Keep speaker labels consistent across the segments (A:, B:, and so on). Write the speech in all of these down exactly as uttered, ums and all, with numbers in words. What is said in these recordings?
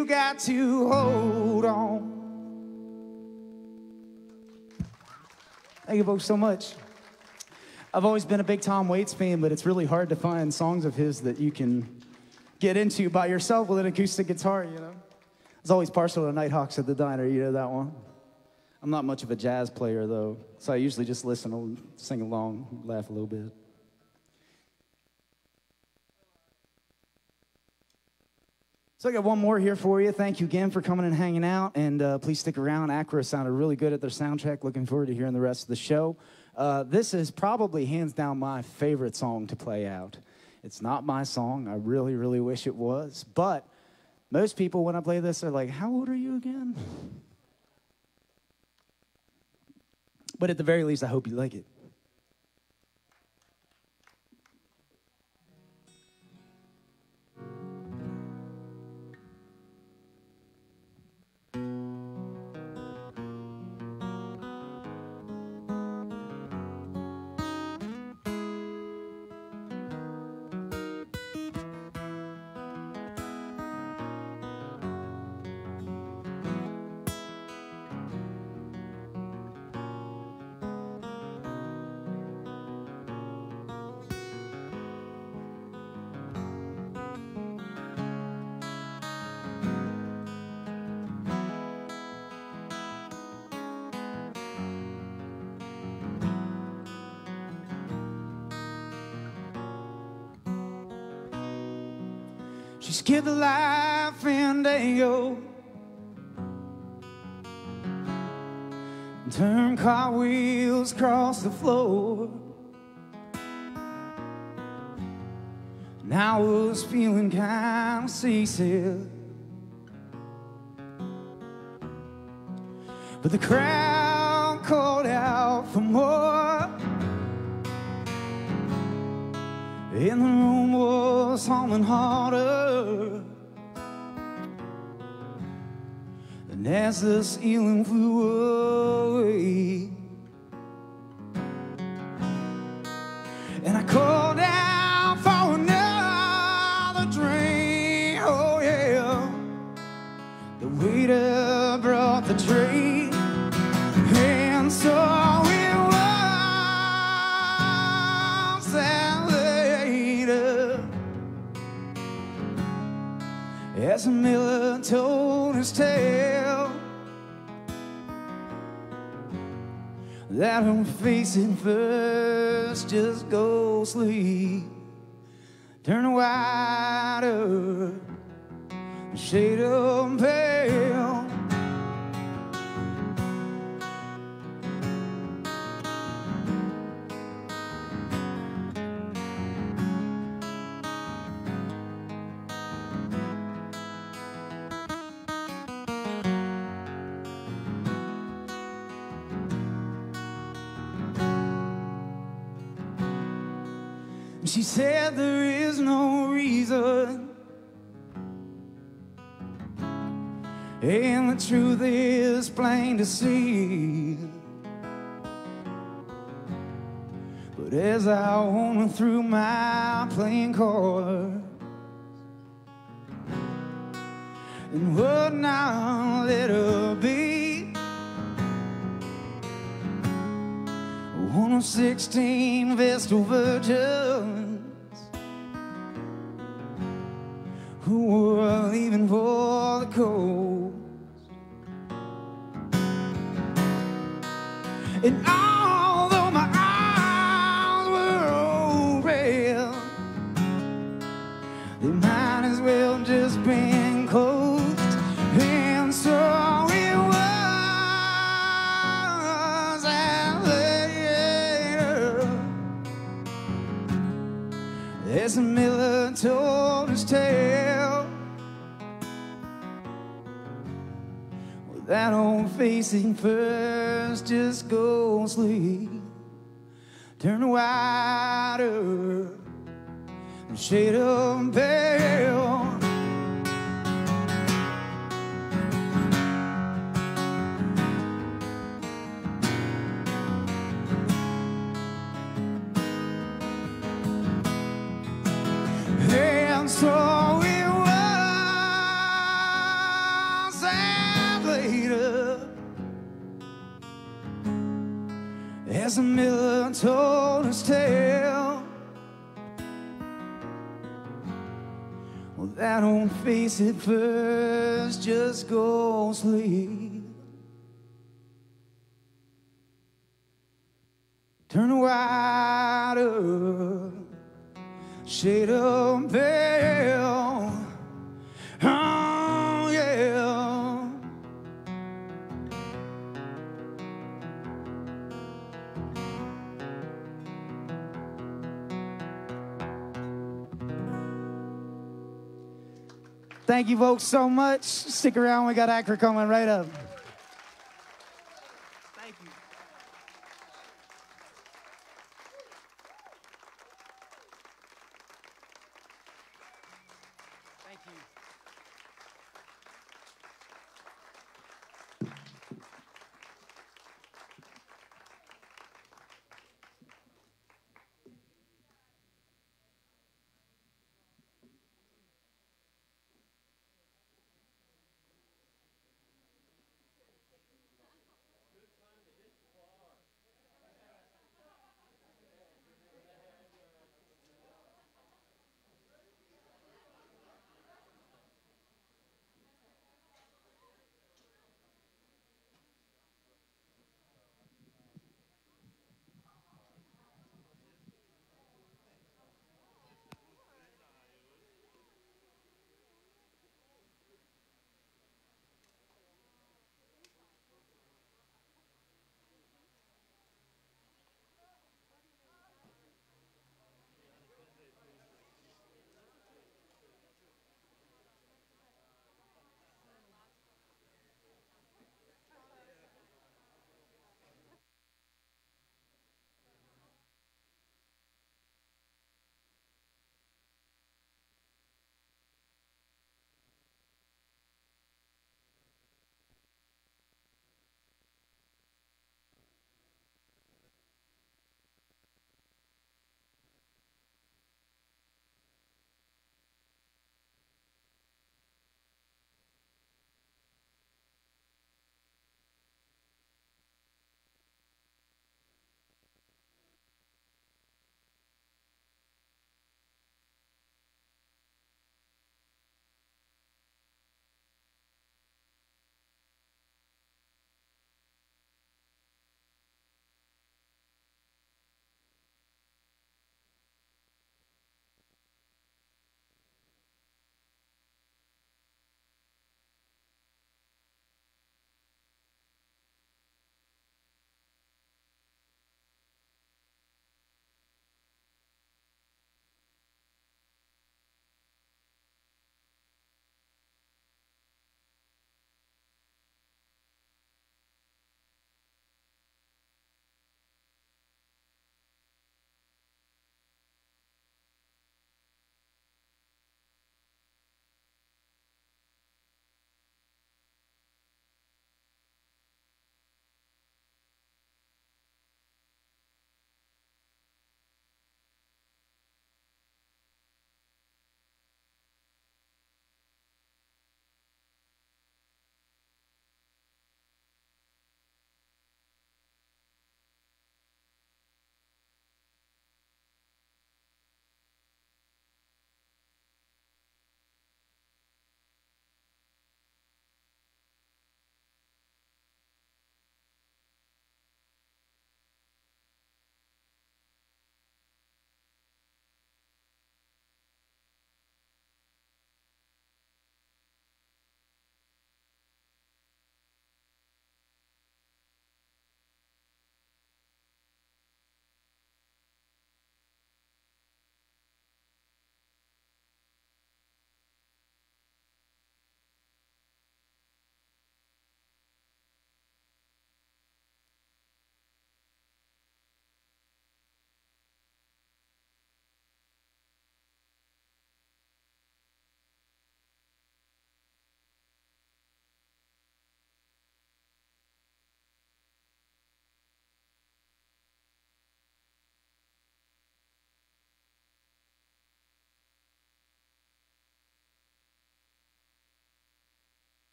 A: you got to hold on. Thank you folks so much. I've always been a big Tom Waits fan, but it's really hard to find songs of his that you can get into by yourself with an acoustic guitar, you know? I was always partial to Nighthawks at the Diner, you know that one? I'm not much of a jazz player, though, so I usually just listen and sing along, laugh a little bit. So I got one more here for you. Thank you again for coming and hanging out, and uh, please stick around. A K R A sounded really good at their sound check. Looking forward to hearing the rest of the show. Uh, this is probably hands down my favorite song to play out. It's not my song. I really, really wish it was. But most people, when I play this, are like, how old are you again? But at the very least, I hope you like it. She skipped the life and dango, turned cartwheels across the floor. And I was feeling kind of seasick, but the crowd called out for more, and the room was humming harder. And as the ceiling flew away, and I called out for another drink, oh yeah. The waiter brought the tray, and so it was that later, as the miller told his tale, that I'm facing first, just go sleep, turn wider, shade of pale. She said there is no reason, and the truth is plain to see. But as I went through my playing cards and would not let her be one of sixteen Vestal virgins who were leaving for the coast. And although my eyes were open, they might as well just been closed. And so it was that later, as the miller told his tale, that old facing first, just go sleep, turn wider, shade of pale. And so it was as the miller told his tale. Well, that don't face it first, just go sleep. Turn wider, shade of pale. Oh, yeah. Thank you folks so much. Stick around, we got A K R A coming right up. Thank you. Thank you.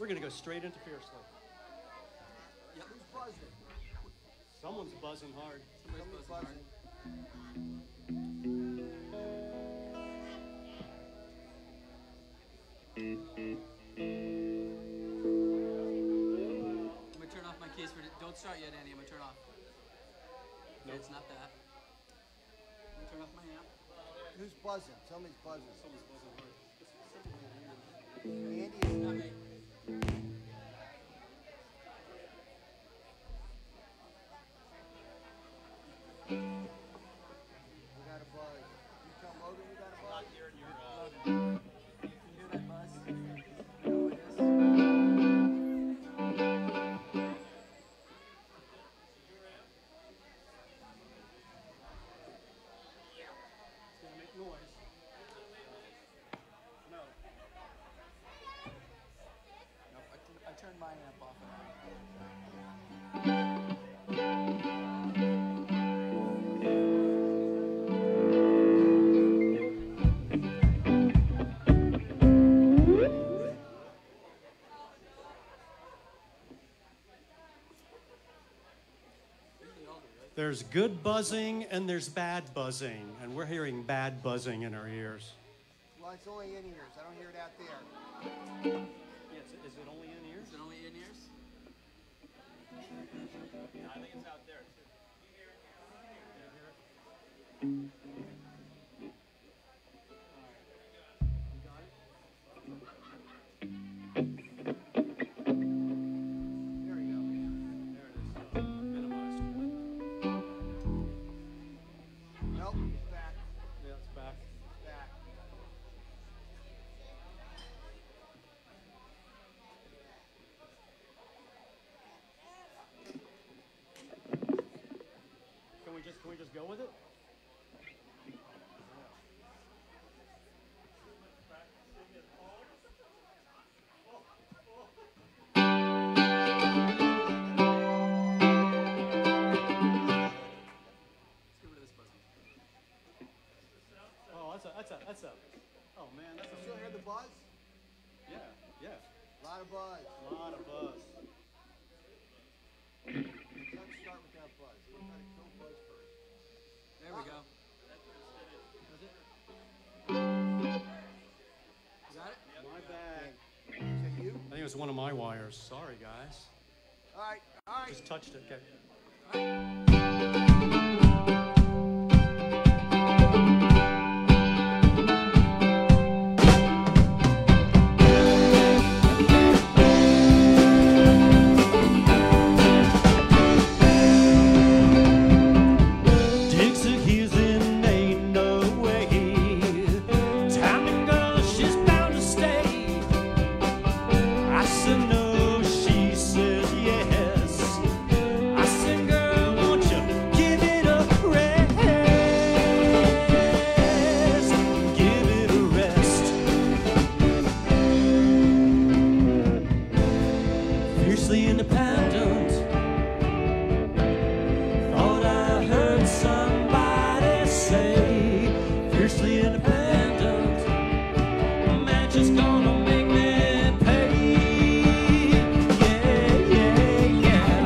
B: We're going to go straight into Fiercely.
C: Yep. Who's buzzing?
B: Someone's buzzing hard.
C: Somebody's buzzing hard. I'm gonna turn off my case for it. Don't start yet, Andy. I'm gonna turn off. No, it's not that. I'm gonna turn off my amp.
D: Who's buzzing? Somebody's buzzing.
B: Someone's buzzing hard.
D: Andy is
C: Not me.
D: We got a buzz. You tell Logan we got a buzz?
B: Not hearing your, uh...
C: Logan, can you hear that buzz? You know what it is?
B: It's going to make noise. No.
C: Nope, I, I turned my amp off and on.
B: There's good buzzing and there's bad buzzing, and we're hearing bad buzzing in our ears.
D: Well, it's only in ears. I don't hear it out there.
B: Yes, is it only in ears?
C: Is it only in ears?
B: Yeah, I think it's out there too.
D: There we go.
B: There it is. Uh, minimized.
D: Nope, it's back.
B: Yeah, it's back.
D: It's back.
B: Can we just can we just go with it?
C: Let's get rid of this buzzing.
B: Oh, that's a that's a that's a. Oh man, that's
D: You
B: a.
D: still hear the buzz?
B: Yeah, yeah.
D: A lot of buzz.
B: A lot of buzz.
D: Let's start with that buzz. We're trying to kill buzz first.
C: There we go. You got it?
B: My bad.
D: Is that you?
B: I think it was one of my wires. Sorry, guys.
D: All right, all right.
B: Just touched it. Okay. Digs her heels in, ain't no way. Timing girl, she's bound to stay. I said no, she said yes. I said, girl, won't you give it a rest? Give it a rest. Fiercely independent. Thought I heard somebody say, fiercely independent. Man, just gonna make me pay. Yeah, yeah, yeah.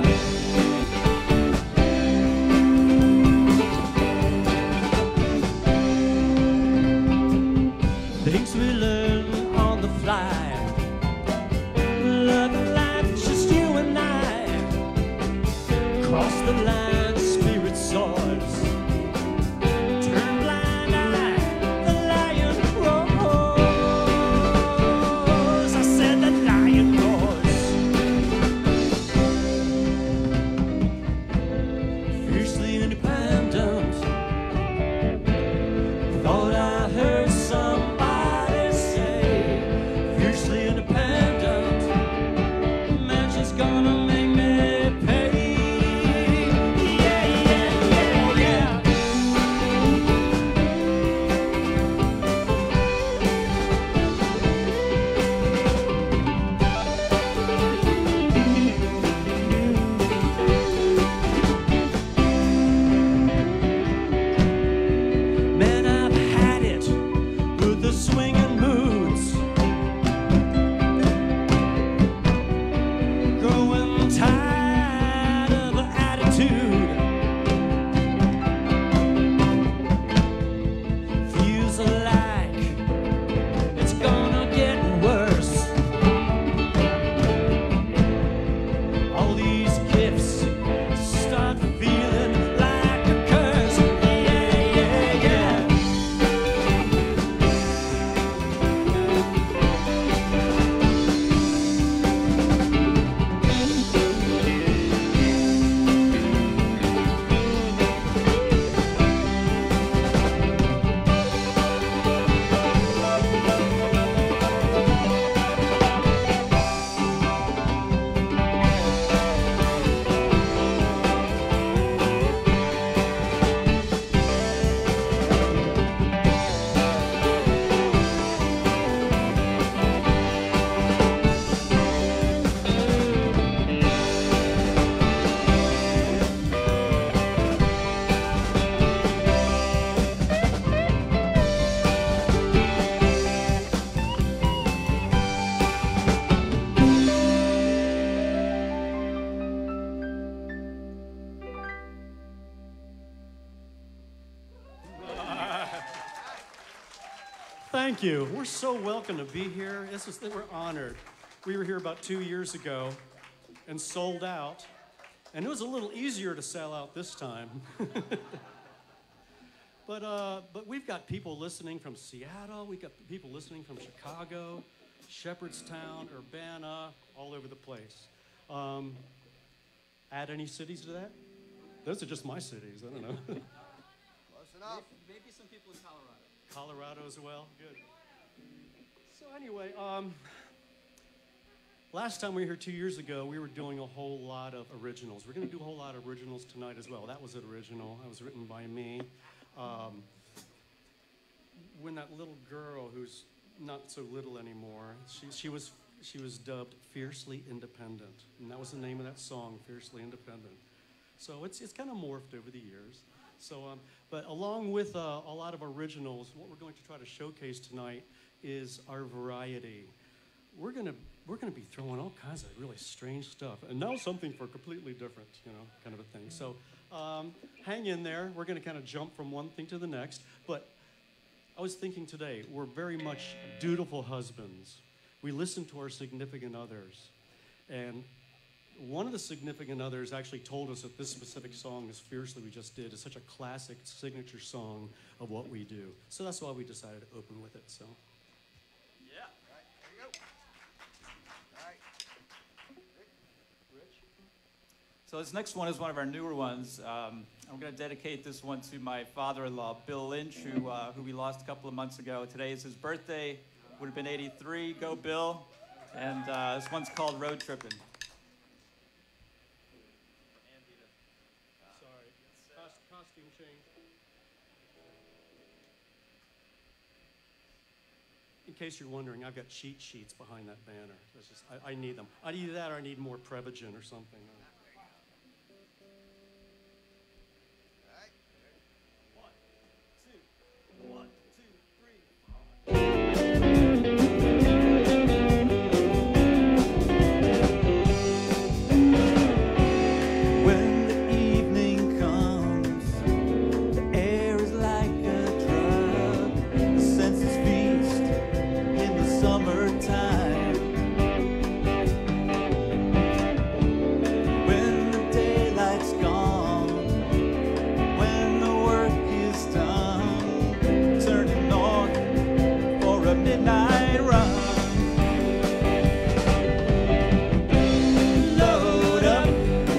B: Things we learn on the fly. Love and life, just you and I. Cross the line, spirit soars. Turn blind eye, the lion roars. I said the lion roars. Fiercely independent. Thought I heard somebody say, fiercely independent. Man, she's gonna make me pay. Yeah, yeah, yeah, yeah. Man, I've had it with the swinging moods.
E: Thank you. We're so welcome to be here. This is, we're honored. We were here about two years ago and sold out. And it was a little easier to sell out this time. but, uh, but we've got people listening from Seattle. We've got people listening from Chicago, Shepherdstown, Urbana, all over the place. Um, add any cities to that? Those are just my cities. I don't know.
D: Close enough.
C: Maybe, maybe some people in Colorado.
E: Colorado as well? Good. So anyway, um, last time we were here two years ago, we were doing a whole lot of originals. We're going to do a whole lot of originals tonight as well. That was an original. That was written by me. Um, when that little girl, who's not so little anymore, she, she was she was dubbed Fiercely Independent. And that was the name of that song, Fiercely Independent. So it's, it's kind of morphed over the years. So, um, but along with uh, a lot of originals, what we're going to try to showcase tonight is our variety. We're gonna we're gonna be throwing all kinds of really strange stuff, and now something for completely different, you know, kind of a thing. So, um, hang in there. We're gonna kind of jump from one thing to the next. But I was thinking today, we're very much dutiful husbands. We listen to our significant others, and one of the significant others actually told us that this specific song, this Fiercely we just did, is such a classic signature song of what we do. So that's why we decided to open with it. So, yeah.
D: All right, there you go. All right.
E: Rich?
F: So this next one is one of our newer ones. Um, I'm going to dedicate this one to my father-in-law, Bill Lynch, who, uh, who we lost a couple of months ago. Today is his birthday. Would have been eighty-three. Go, Bill. And uh, this one's called Road Trippin'.
E: Sorry. Cost, costume change. In case you're wondering, I've got cheat sheets behind that banner. That's just, I, I need them. I need that, or I need more Prevagen or something.
D: All right.
E: One, two, one, two, three.
B: When the evening comes, the air is like a drug. The senses feast in the summertime. When the daylight's gone, when the work is done, turning north for a midnight run. Load up,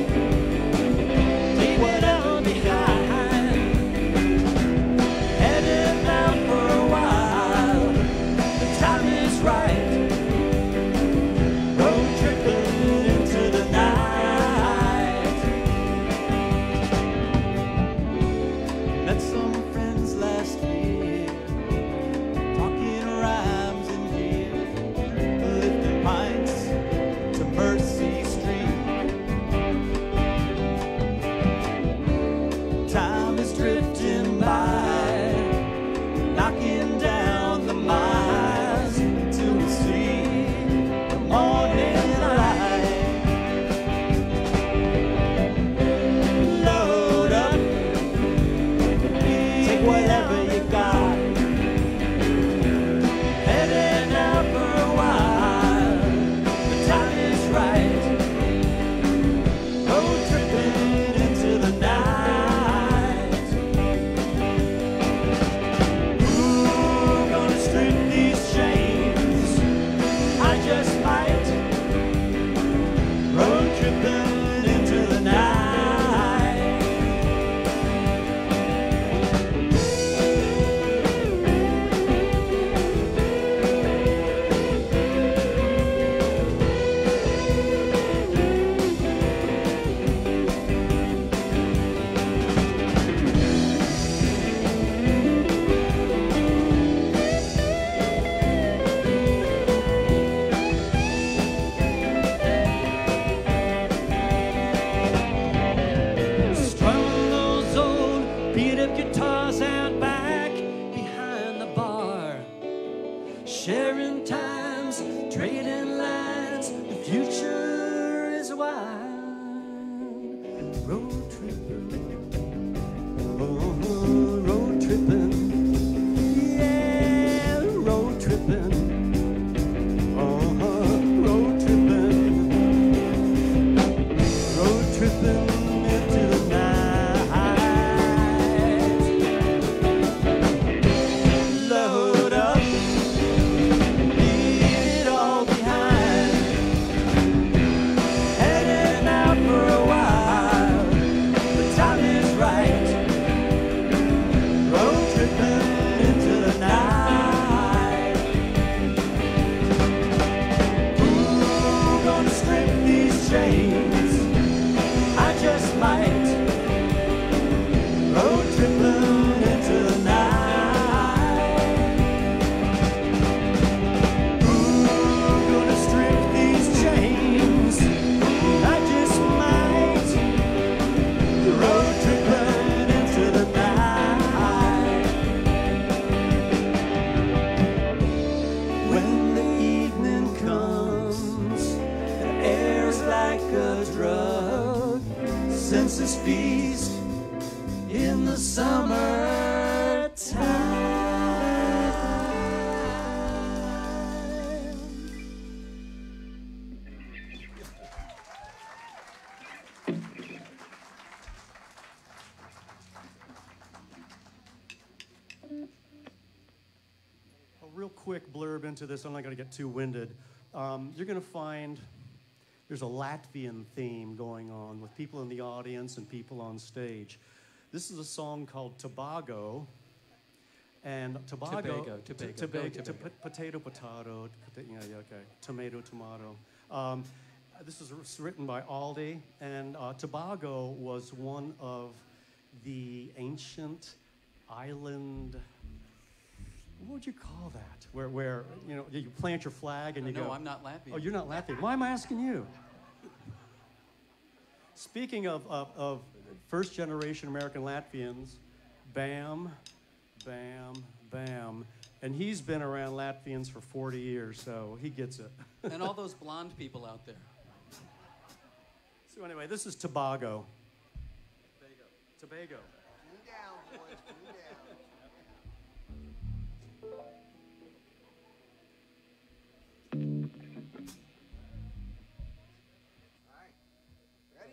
B: leave it all behind. Heading out for a while, the time is right. Road tripping into the night. Met some friends last year, talking rhymes and beer, lifting pints to Mercy Street. Time is drifting by, knocking down the miles till we see the morning light. Load up, take whatever you got. Heading out for a while, the time is right. Road tripping into the night. Ooh, gonna strip these chains, I just might. Road tripping into the night. Strumming those old beat-up guitars out back behind the bar. Sharing times, trading lines, the future is wild. Road tripping, oh, road tripping, yeah, road feast in the summertime.
E: A real quick blurb into this, I'm not going to get too winded. Um, you're going to find there's a Latvian theme going on with people in the audience and people on stage. This is a song called Tobago. And Tobago,
C: Tobago,
E: t-
C: Tobago,
E: Tobago,
C: go
E: t-
C: Tobago.
E: potato, potato, pota- yeah, yeah, okay, tomato, tomato. Um, this was written by Aldi, and uh, Tobago was one of the ancient island. What would you call that? Where, where you know, you plant your flag and you
C: No,
E: go.
C: I'm not Latvian.
E: Oh, you're not Latvian. Why am I asking you? Speaking of, of, of first generation American Latvians, bam, bam, bam. And he's been around Latvians for forty years, so he gets it.
C: And all those blonde people out there.
E: So anyway, this is Tobago. Tobago.
D: Cool down, boys. Cool down. All right. Ready?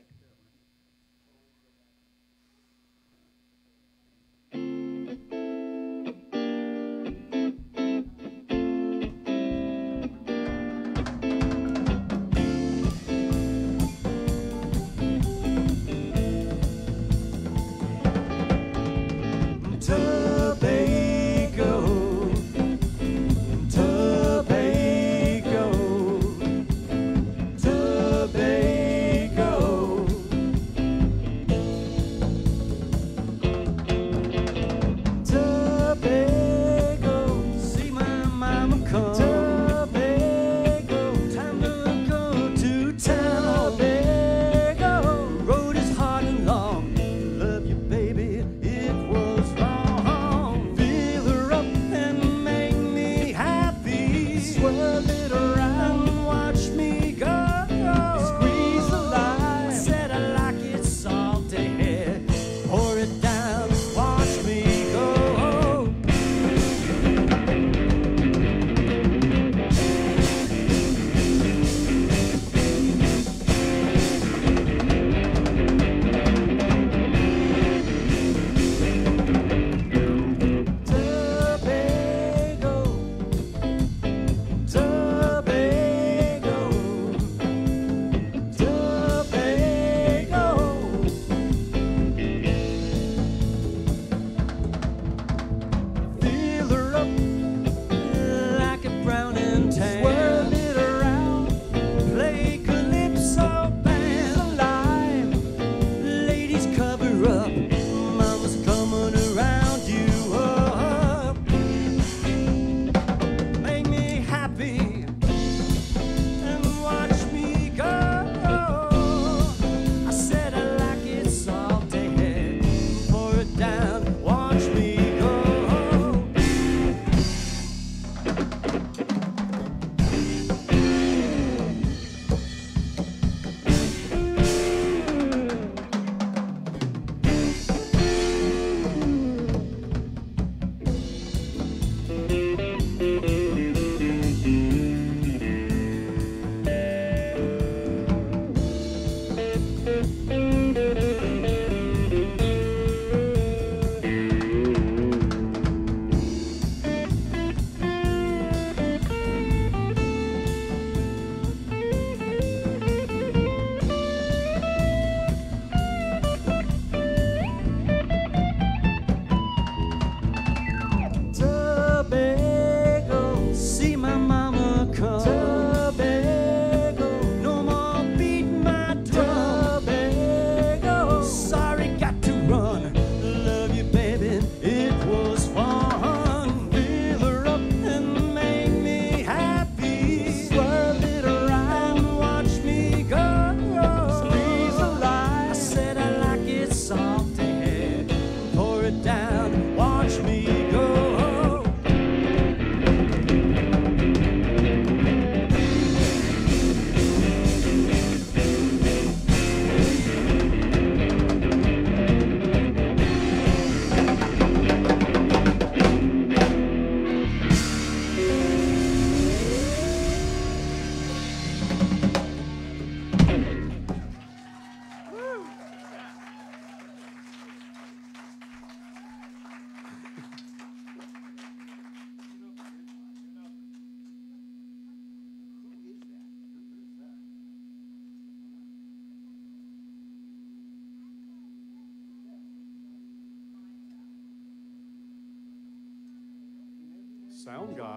E: sound guy.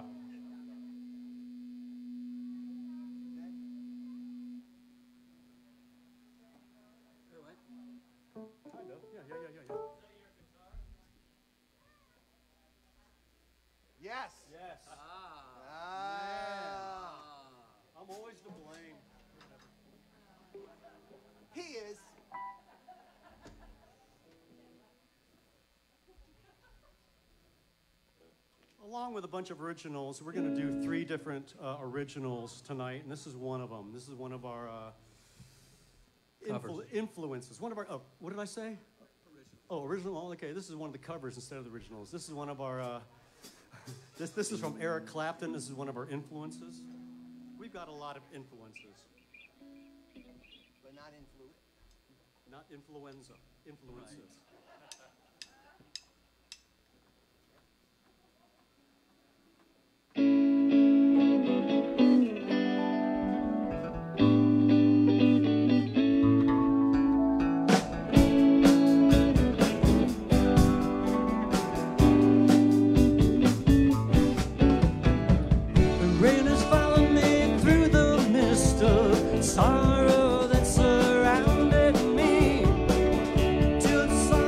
E: Kind of. Yeah, yeah, yeah, yeah, yeah.
D: Yes.
E: Yes.
D: Ah.
E: I'm always to blame.
D: He is.
E: Along with a bunch of originals, we're going to do three different uh, originals tonight, and this is one of them. This is one of our uh, influ influences. One of our, oh, what did I say? Original. Oh, original, okay, this is one of the covers instead of the originals. This is one of our, uh, this, this is from Eric Clapton. This is one of our influences. We've got a lot of influences.
D: But not influ.
E: Not influenza, influences. Right.
B: Sorrow that surrounded me till the sun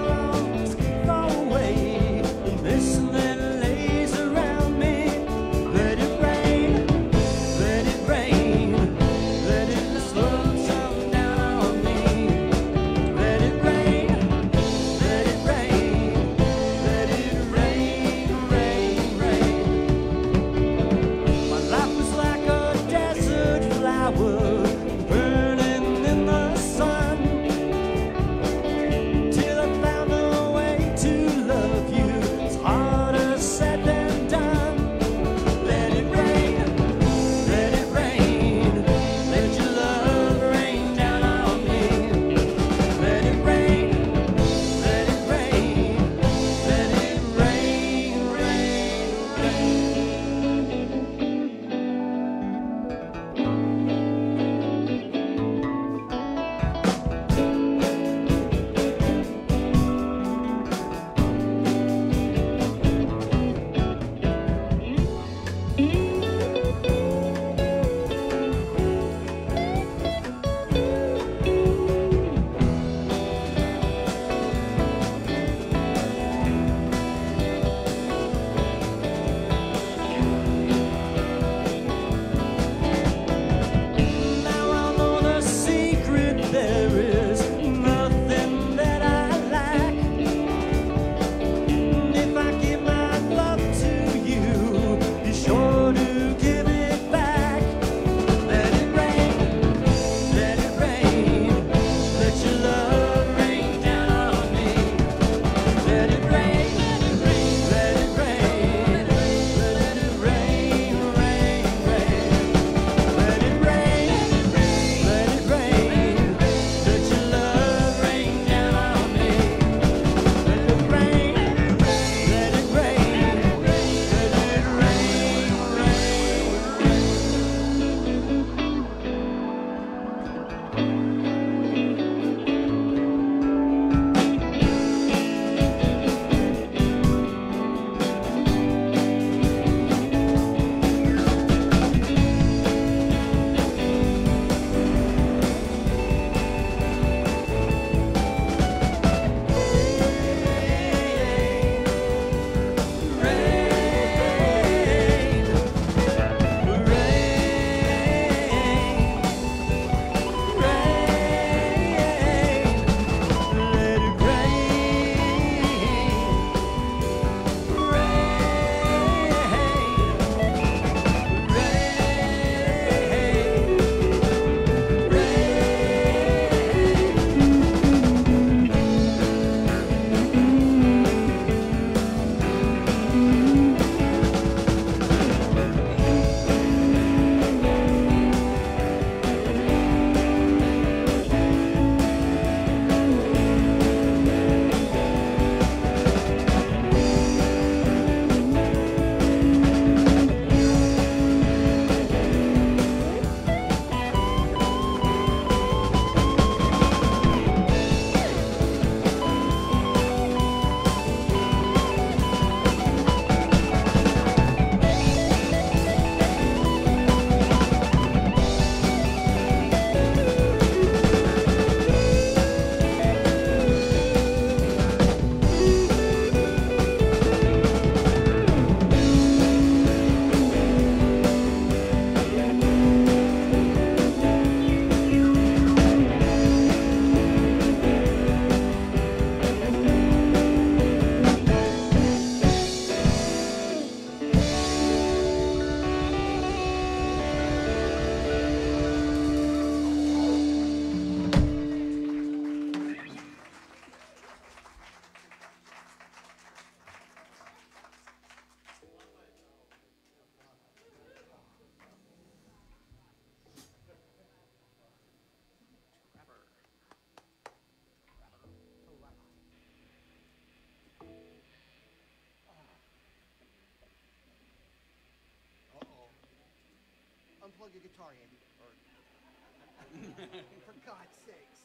D: unplug your guitar, Andy. Or, for God's sakes.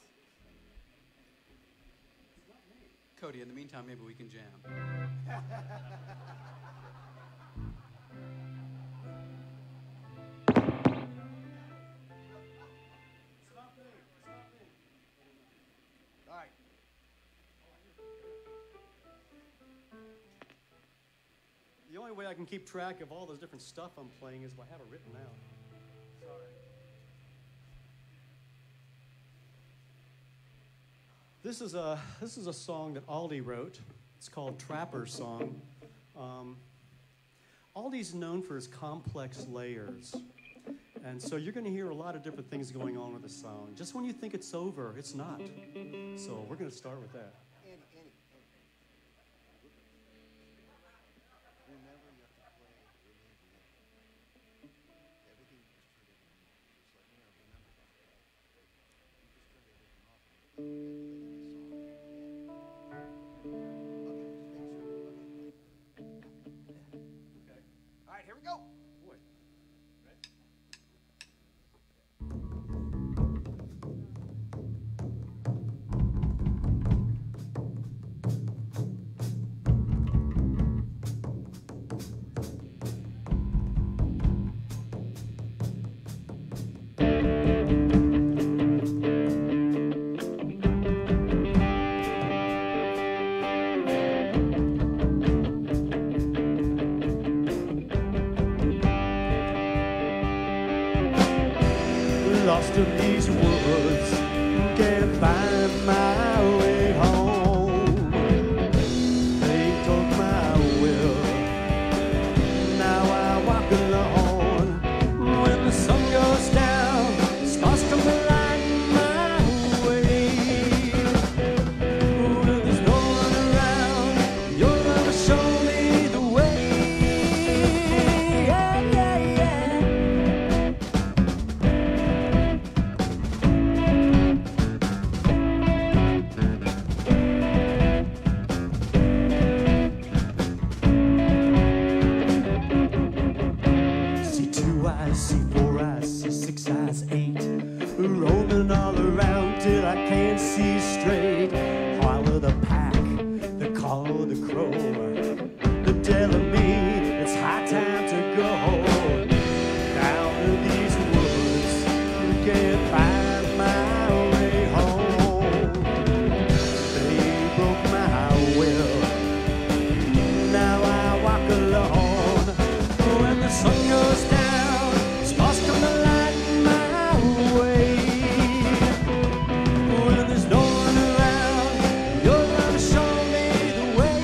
C: Cody, in the meantime, maybe we can jam.
D: All right.
E: The only way I can keep track of all this different stuff I'm playing is if I have it written out. Sorry. This is a this is a song that Aldi wrote. It's called Trapper's Song. Um, Aldi's known for his complex layers. And so you're going to hear a lot of different things going on with the song. Just when you think it's over, it's not. So we're going to start with that.
D: Andy, Andy, Andy. Remember, you have to play really the everything you just turned everything off. Just let me know. Remember that, okay? You just turned everything off. And you have to play the song. Okay, just make sure. Okay.
E: Okay.
D: All right, here we go.
E: Boy. Lost in these woods, can't find my way home. They took my will, now I walk alone. When the sun goes down, stars come to light my way. When there's no one around, you're gonna show me the way. Yeah, yeah, yeah. See two eyes, see four eyes, see six eyes, eight, roaming all around till I can't see straight. Heart of the pack, the call of the crow, they're telling me it's high time to go. Down in these woods, can't find my way home. They broke my will, now I walk alone. When the sun goes down, stars come to light my way. When there's no one around, you're gonna show me the way.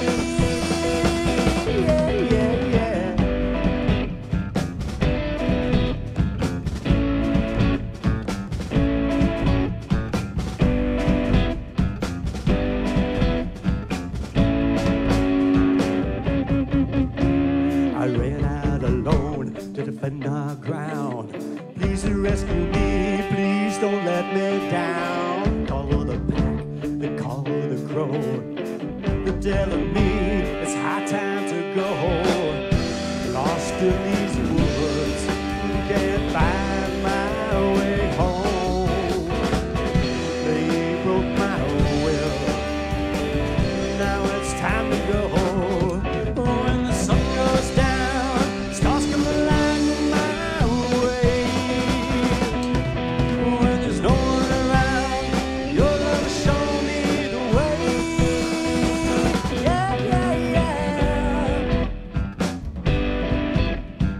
E: Yeah, yeah, yeah. I ran out alone to defend our ground. Please rescue me, please don't let me down. Call of the pack, the call of the crow, they're telling me it's high time to go. Lost in these woods, can't find my way home. They broke my will, now it's time to go. When the sun goes down, stars come to light my way. When there's no one around, you're gonna show me the way. Yeah, yeah, yeah.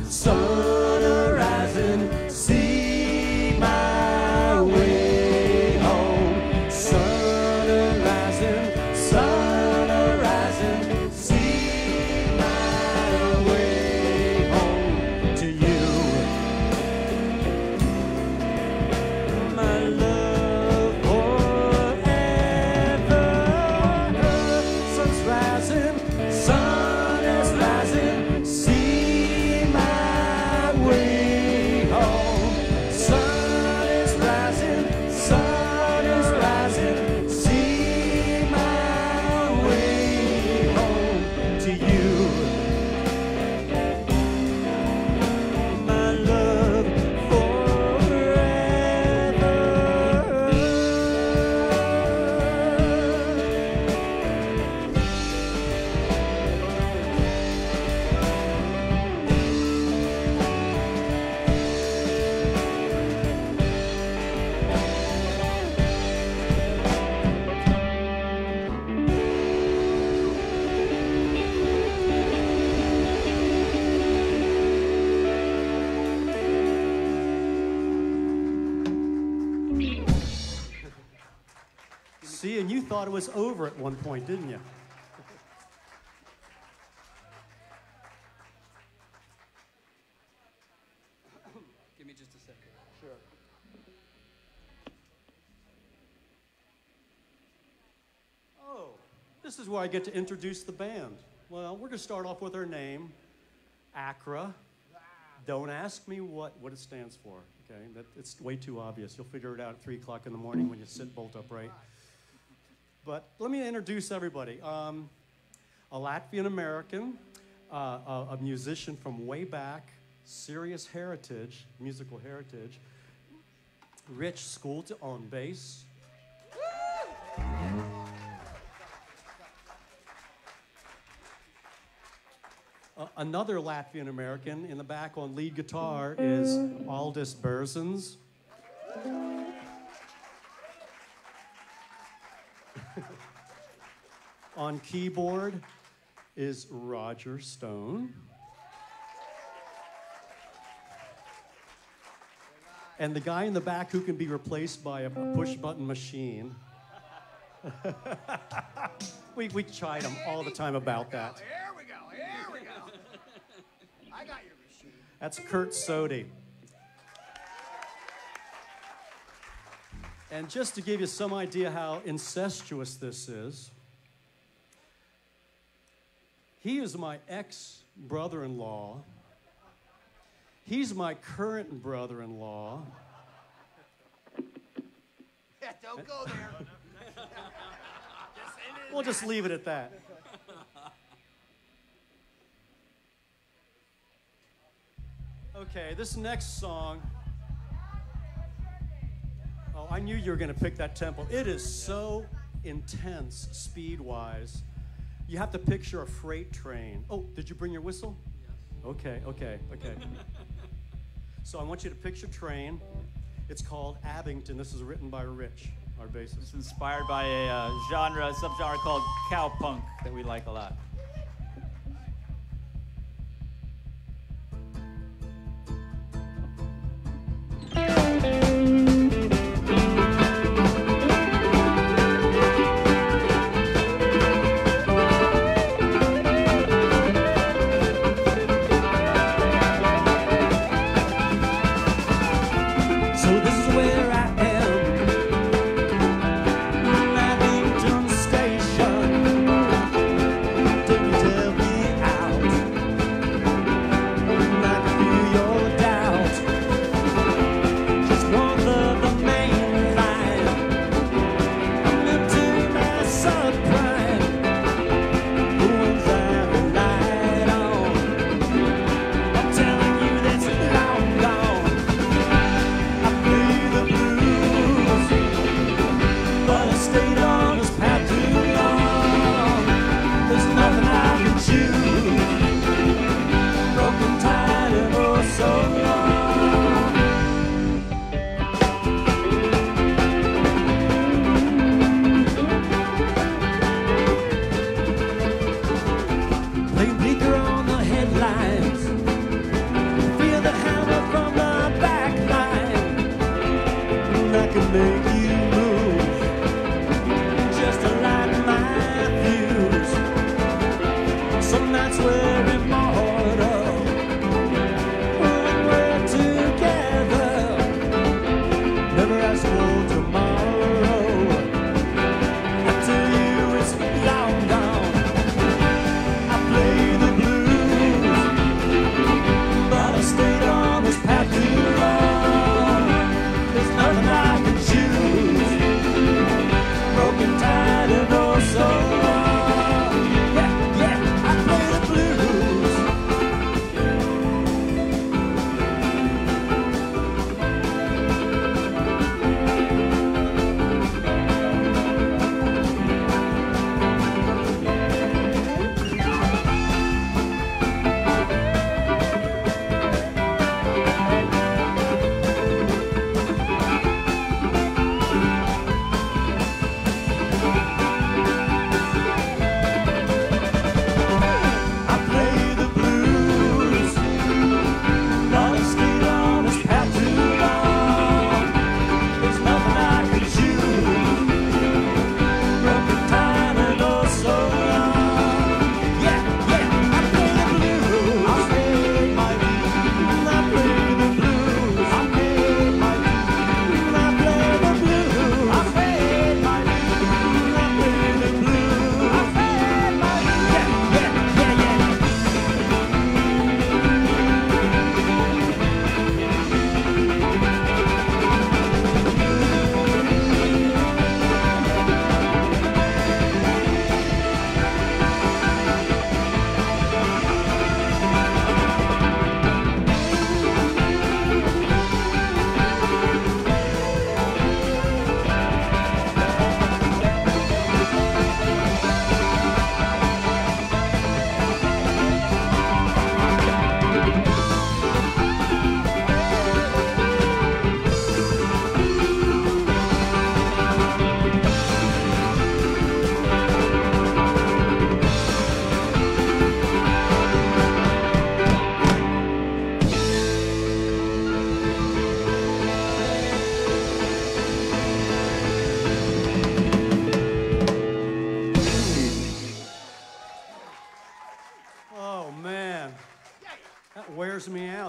B: sun arising, see my way home. Sun arising, sun arising, see my way home to you. My love forever. Sun's rising, sun is rising, see my way home. Sun is rising, sun is rising, see my way home to you. My love forever.
E: See, and you thought it was over at one point, didn't you?
C: Give me just a second.
E: Sure. Oh, this is where I get to introduce the band. Well, we're going to start off with our name, A K R A. Don't ask me what, what it stands for, okay? That, it's way too obvious. You'll figure it out at three o'clock in the morning when you sit bolt upright. But let me introduce everybody. Um, a Latvian American, uh, a, a musician from way back, serious heritage, musical heritage. Rich schooled on bass. Uh, another Latvian American in the back on lead guitar is Aldis Berzins. On keyboard is Roger Stone. And the guy in the back who can be replaced by a push-button machine. we, we chide him all the time about that.
D: Here we go, here we go. I got your machine.
E: That's Kurt Cody. And just to give you some idea how incestuous this is, he is my ex-brother-in-law. He's my current brother-in-law.
D: Yeah, don't go there.
E: We'll just leave it at that. Okay, this next song. Oh, I knew you were going to pick that tempo. It is so intense speed-wise. You have to picture a freight train. Oh, did you bring your whistle?
C: Yes.
E: Okay, okay, okay. So I want you to picture train. It's called Abington. This is written by Rich, our bassist.
F: It's inspired by a uh, genre, subgenre called cowpunk that we like a lot.
B: Station.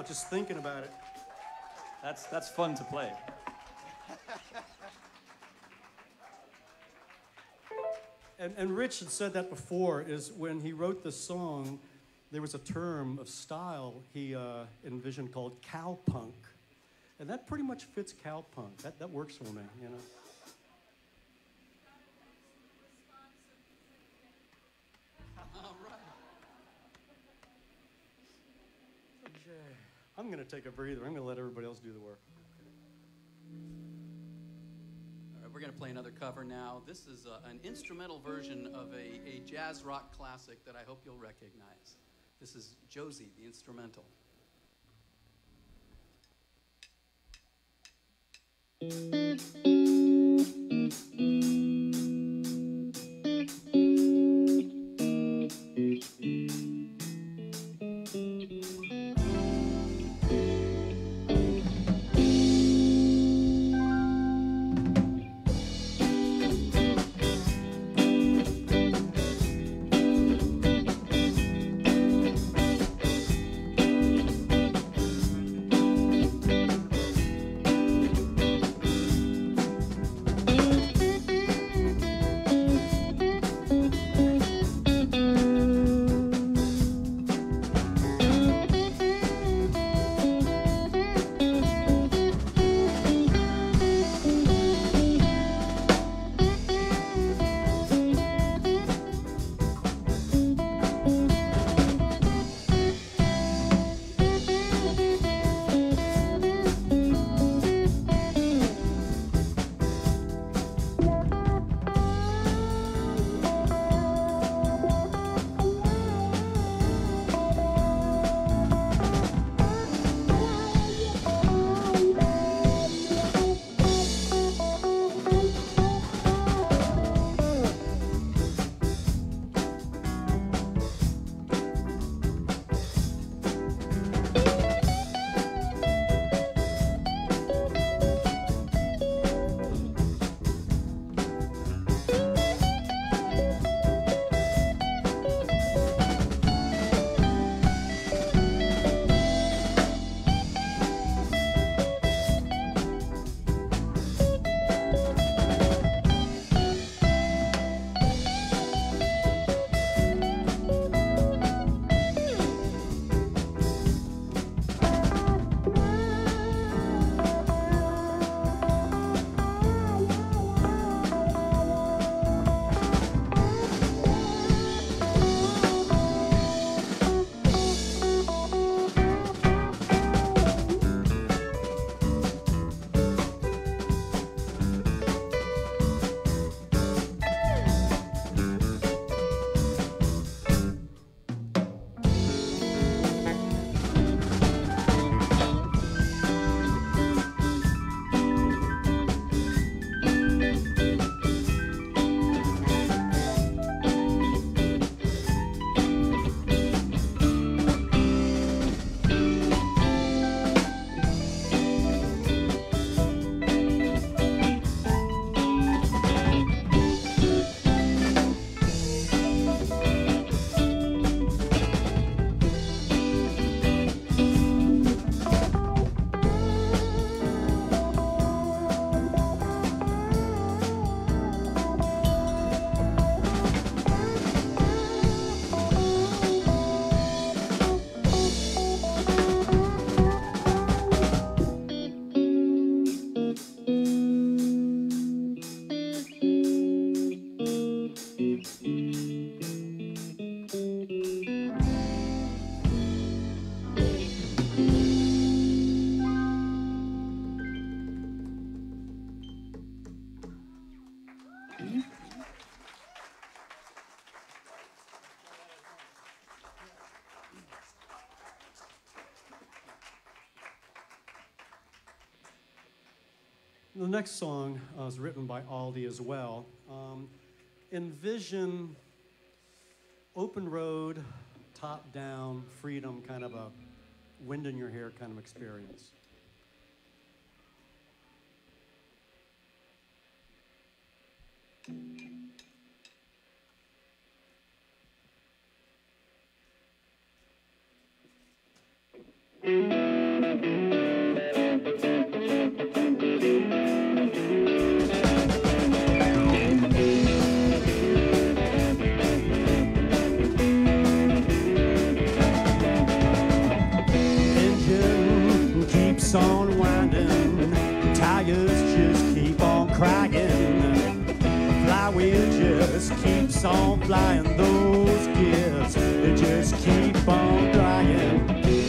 E: out just thinking about it.
F: That's, that's fun to play.
E: And, and Rich had said that before, is when he wrote this song, there was a term of style he uh, envisioned called cowpunk. And that pretty much fits cowpunk. That, that works for me, you know.
C: All right.
E: I'm going to take a breather. I'm going to let everybody else do the work.
C: All right, we're going to play another cover now. This is uh, an instrumental version of a, a jazz rock classic that I hope you'll recognize. This is Josie, the instrumental.
E: The next song uh, was written by Aldi as well. Um, envision open road, top down, freedom, kind of a wind in your hair kind of experience.
G: Mm-hmm.
B: keeps on winding, tires just keep on crying, flywheel just keeps on flying, those gears, they just keep on drying.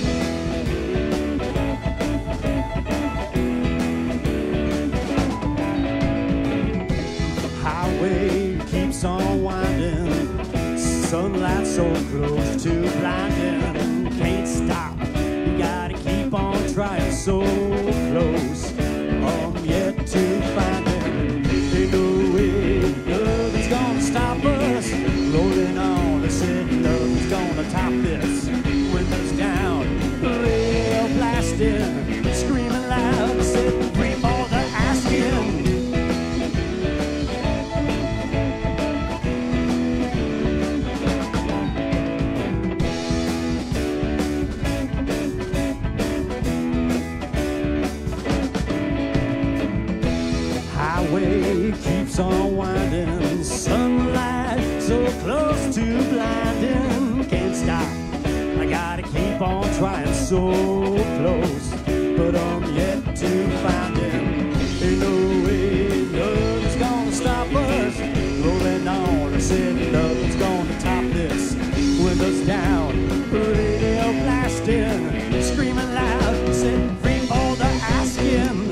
B: Highway keeps on winding, sunlight so close to blinding, can't stop, you gotta keep on trying, so close, I'm yet to find him. Ain't no way nothing's gonna stop us, rolling on, I said nothing's gonna top this, windows down, radio blasting, screaming loud, I said free for the asking. Keeps on winding, sunlight so close to blinding, can't stop, I gotta keep on trying, so close, but I'm yet to find him. Ain't no way nothing's gonna stop us, rolling on, I said nothing's gonna top this, windows down, radio blasting, screaming loud, I said free for the asking.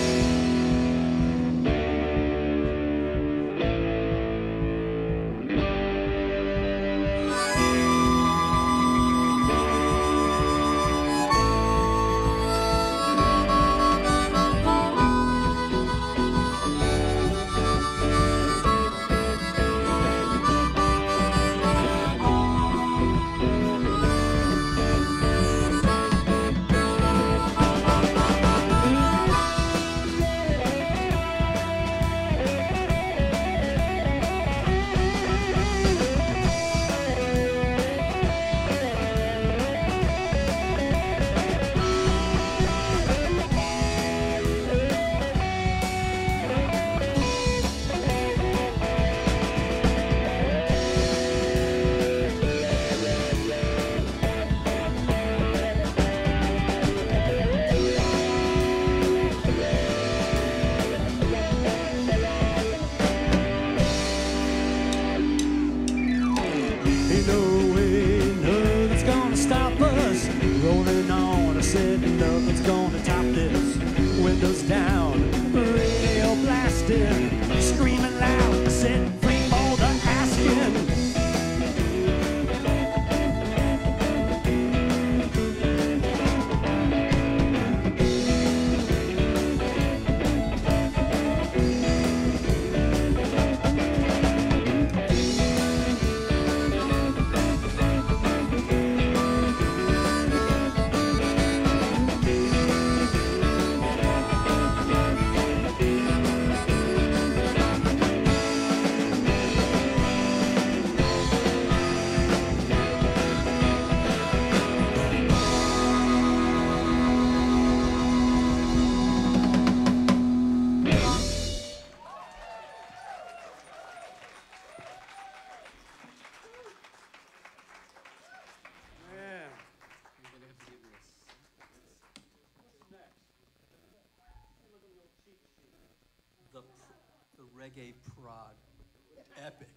C: Reggae prog epic.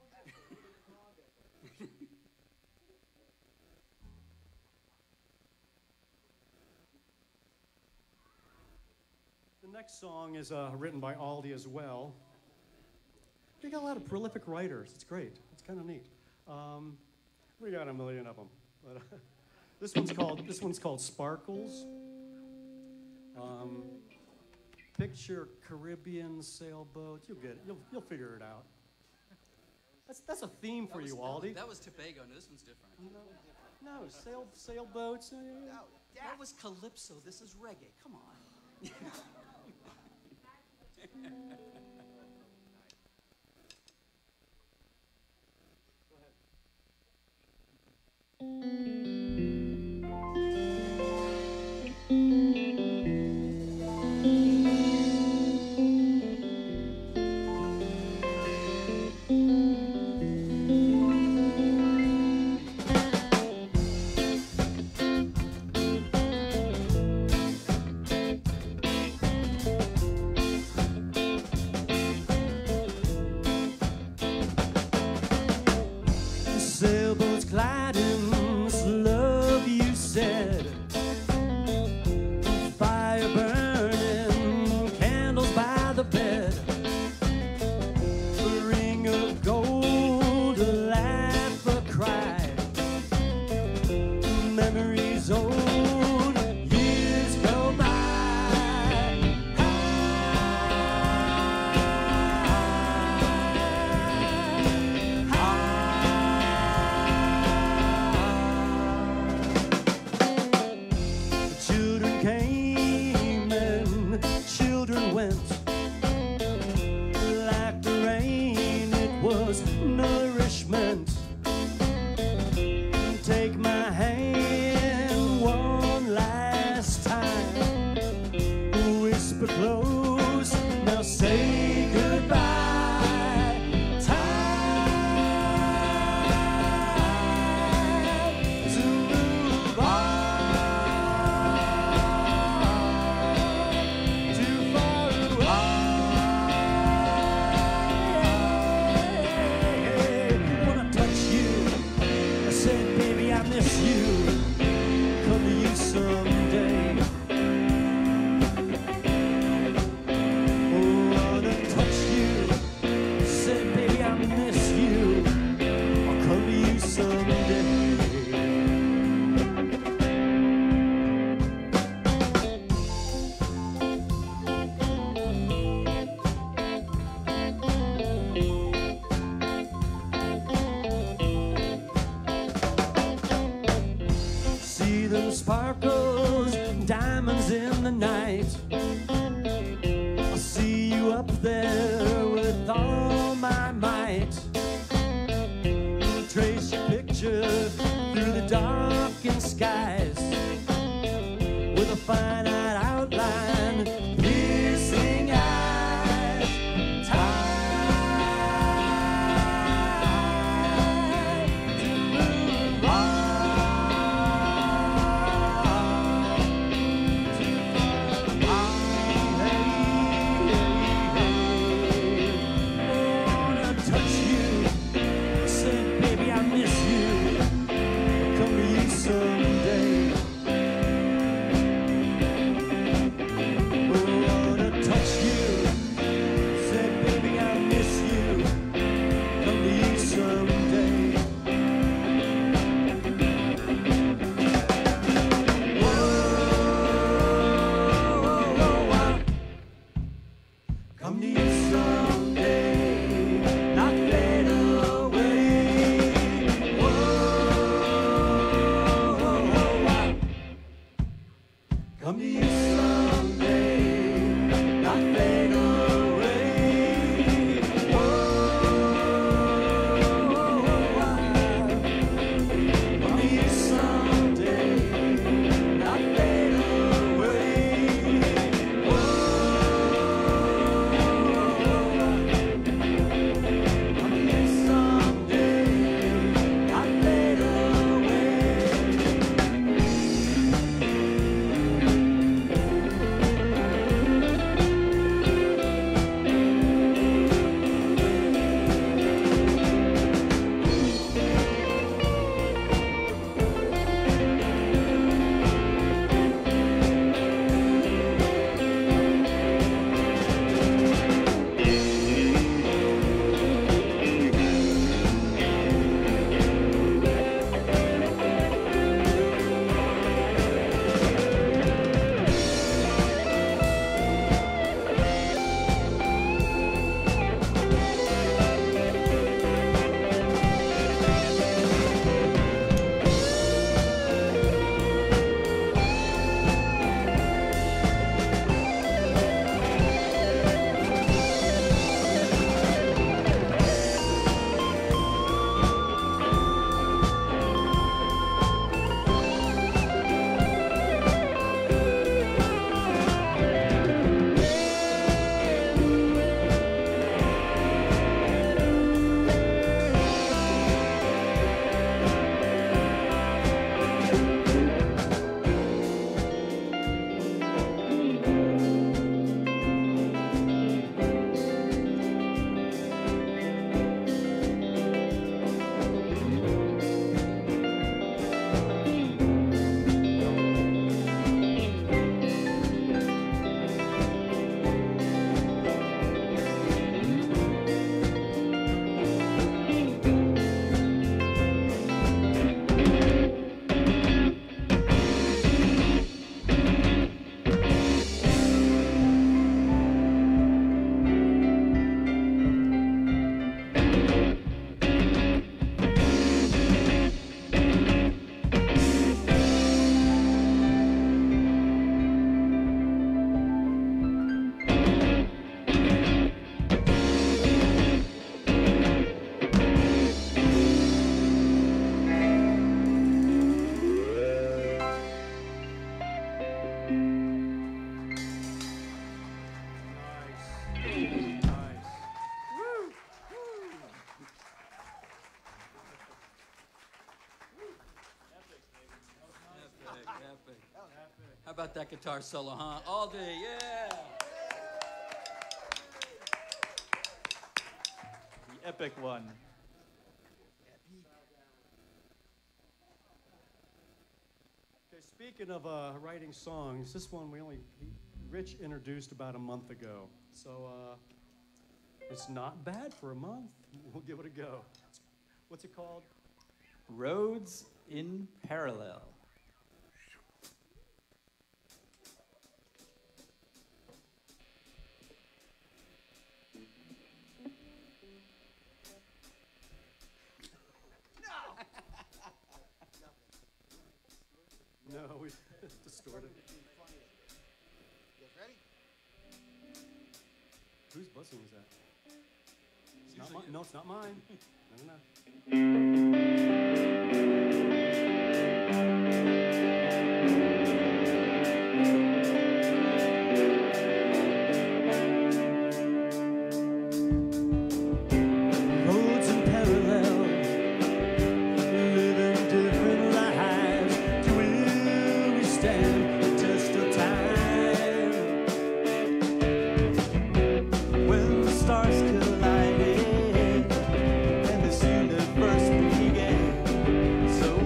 E: The next song is uh, written by Aldi as well. We got a lot of prolific writers. It's great. It's kind of neat. Um, we got a million of them. But, uh, this one's called this one's called Sparkles. Um, Picture Caribbean sailboat. You'll get it. You'll you'll figure it out. That's that's a theme for
C: was,
E: you,
C: that
E: Aldi.
C: Was, that was Tobago. No, this one's different.
E: No, no sail sailboats. Uh,
C: That was Calypso. This is reggae. Come on.
B: diamonds in the night. I'll see you up there with all my might. Trace your picture through the darkened skies with a finite outline, piercing eyes, tied to move on to the I wanna touch you. I said, baby, I miss you. Come to you someday. Wanna touch you. Said, baby, I miss you. Come to you someday. Whoa, come to you someday. Not fade away. Whoa, come to you someday. Not fade away. Whoa, come to you someday. Not fade away. Whoa, come to you someday. Not fade away.
C: How about that guitar solo, huh? All day, yeah.
F: The epic one.
E: Okay, speaking of uh, writing songs, this one we only Rich introduced about a month ago, so uh, it's not bad for a month. We'll give it a go. What's it called?
F: Roads in Parallel.
E: No, we, the distorted.
D: You guys ready?
E: Whose blessing is that? It's not mine. No, it's not mine. No, no, no.
B: Roads in parallel, living different lives. Will we stand the test of time? When the stars collided and this universe began, so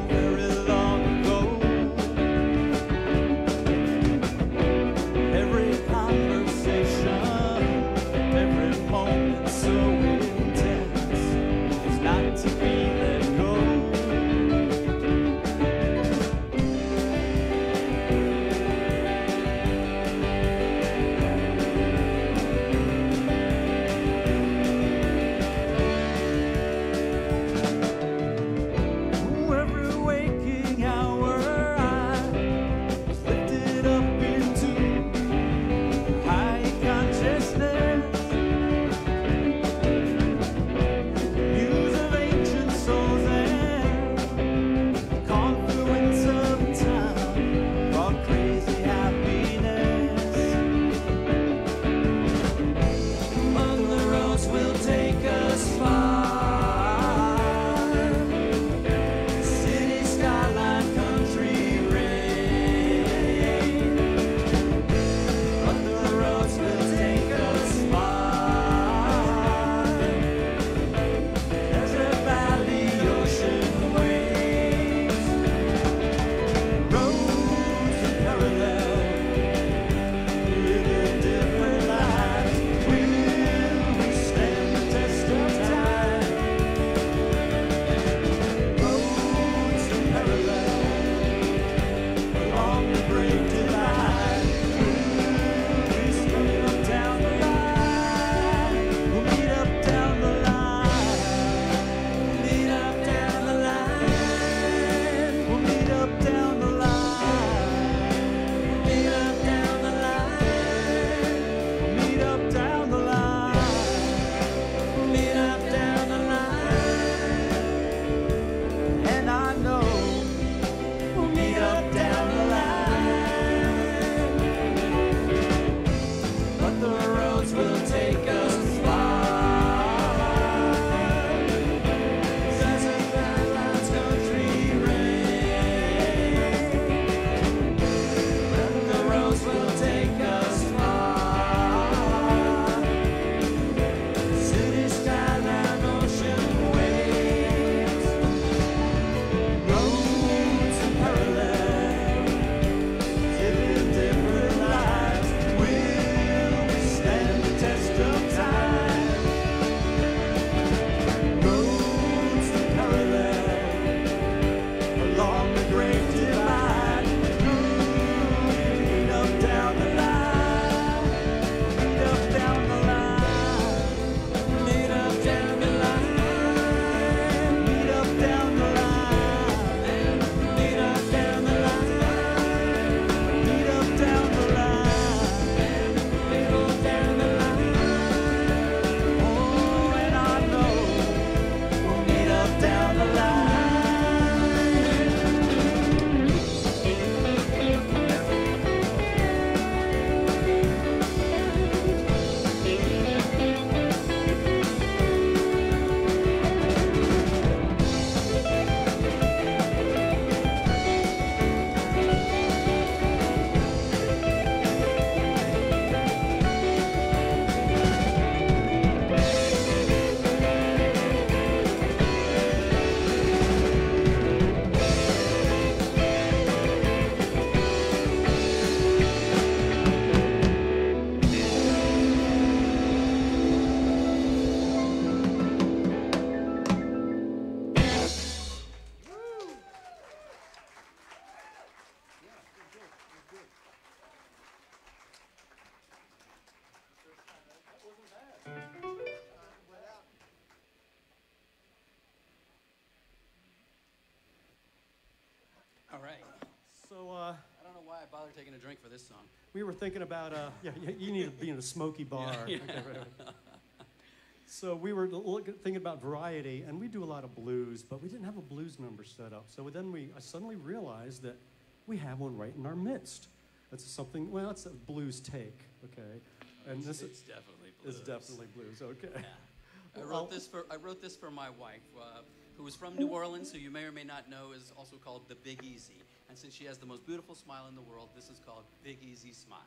C: I bother taking a drink for this song?
E: We were thinking about, uh, yeah, you- you need to be in a smoky bar.
C: Yeah,
E: Okay, right, right. So we were look, thinking about variety, and we do a lot of blues, but we didn't have a blues number set up. So then we I suddenly realized that we have one right in our midst. It's something, well, it's a blues take, okay? And this
C: It's
E: is,
C: definitely blues.
E: is definitely blues, okay.
C: I
E: Well,
C: wrote this for I wrote this for my wife, uh, who is from New Orleans, who you may or may not know is also called the Big Easy. And since she has the most beautiful smile in the world, this is called Big Easy Smile.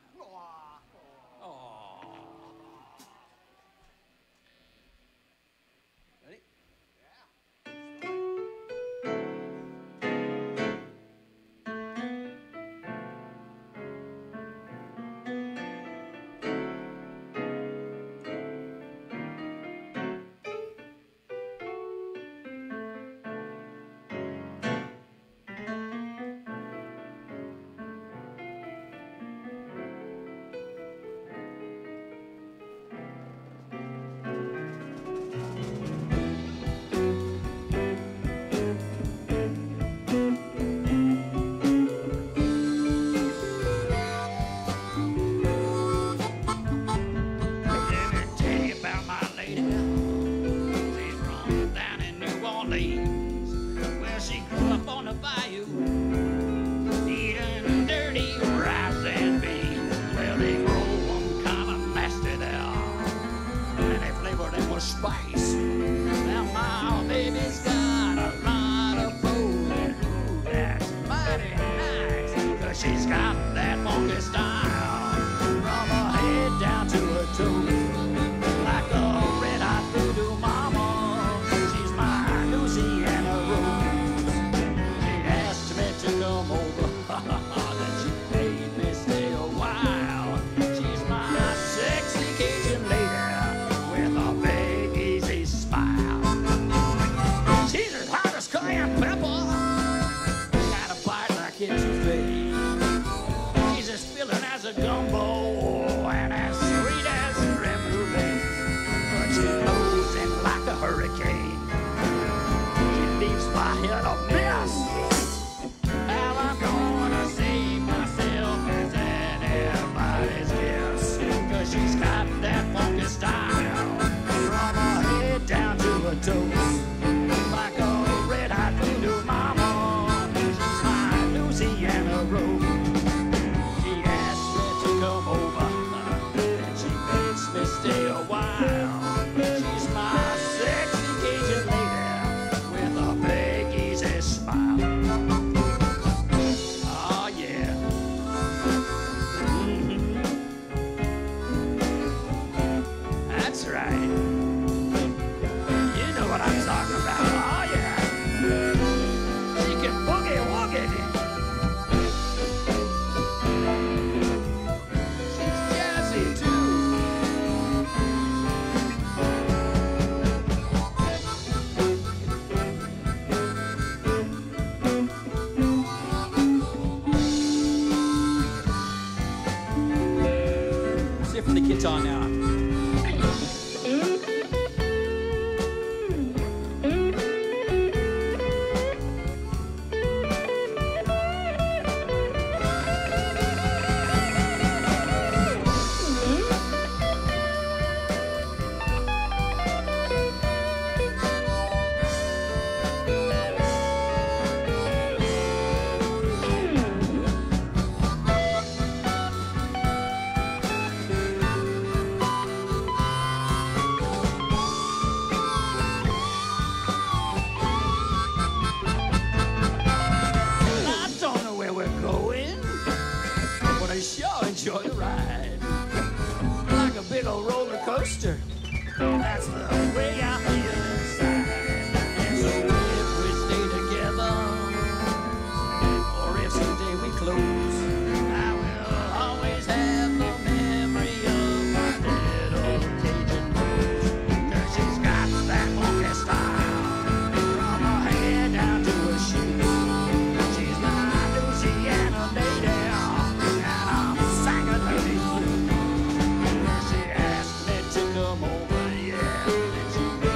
C: Aww. Ready?
B: Let me tell you about my lady. She's from down in New Orleans. Well, she grew up on the bayou, eating dirty rice and beans. Well, they grow them kind of nasty there, and they flavor them with spice. Now my baby's got a lot of bones, and ooh, that's mighty nice, 'cause she's got that funky style from her head down to her toes, like a red-hot voodoo mama. She's my Louisiana rose. She asked me to come over, then she made me stay a while. She's my sexy Cajun lady with a big easy smile. She's as hot as cayenne pepper, got a bite like it's a fade. She's as filling as a gumbo and as sweet as creme brulee. But she blows in like a hurricane. She leaves my head a mess. How I'm gonna save myself is anybody's guess. 'Cause she's got that funky style from her head down to her toes, like a red-hot voodoo mama. She's my Louisiana rose. She asked me to come over, and she makes me stay a while. She's my sexy Cajun lady with a big easy smile. Oh yeah. Mhm. That's right. You know what I'm talking about. Oh yeah. She can boogie woogie. She's jazzy too.
C: See it from the guitar now.
B: I don't know where we're going, but I sure enjoy the ride. Like a big old roller coaster, that's the way I feel inside. And so if we stay together, or if someday we close, I will always have the memory of my little Cajun rose. 'Cause she's got that funky style from her head down to her shoes. She's my Louisiana lady, and I'm singing her these blues. She asked me to come over, yeah, and she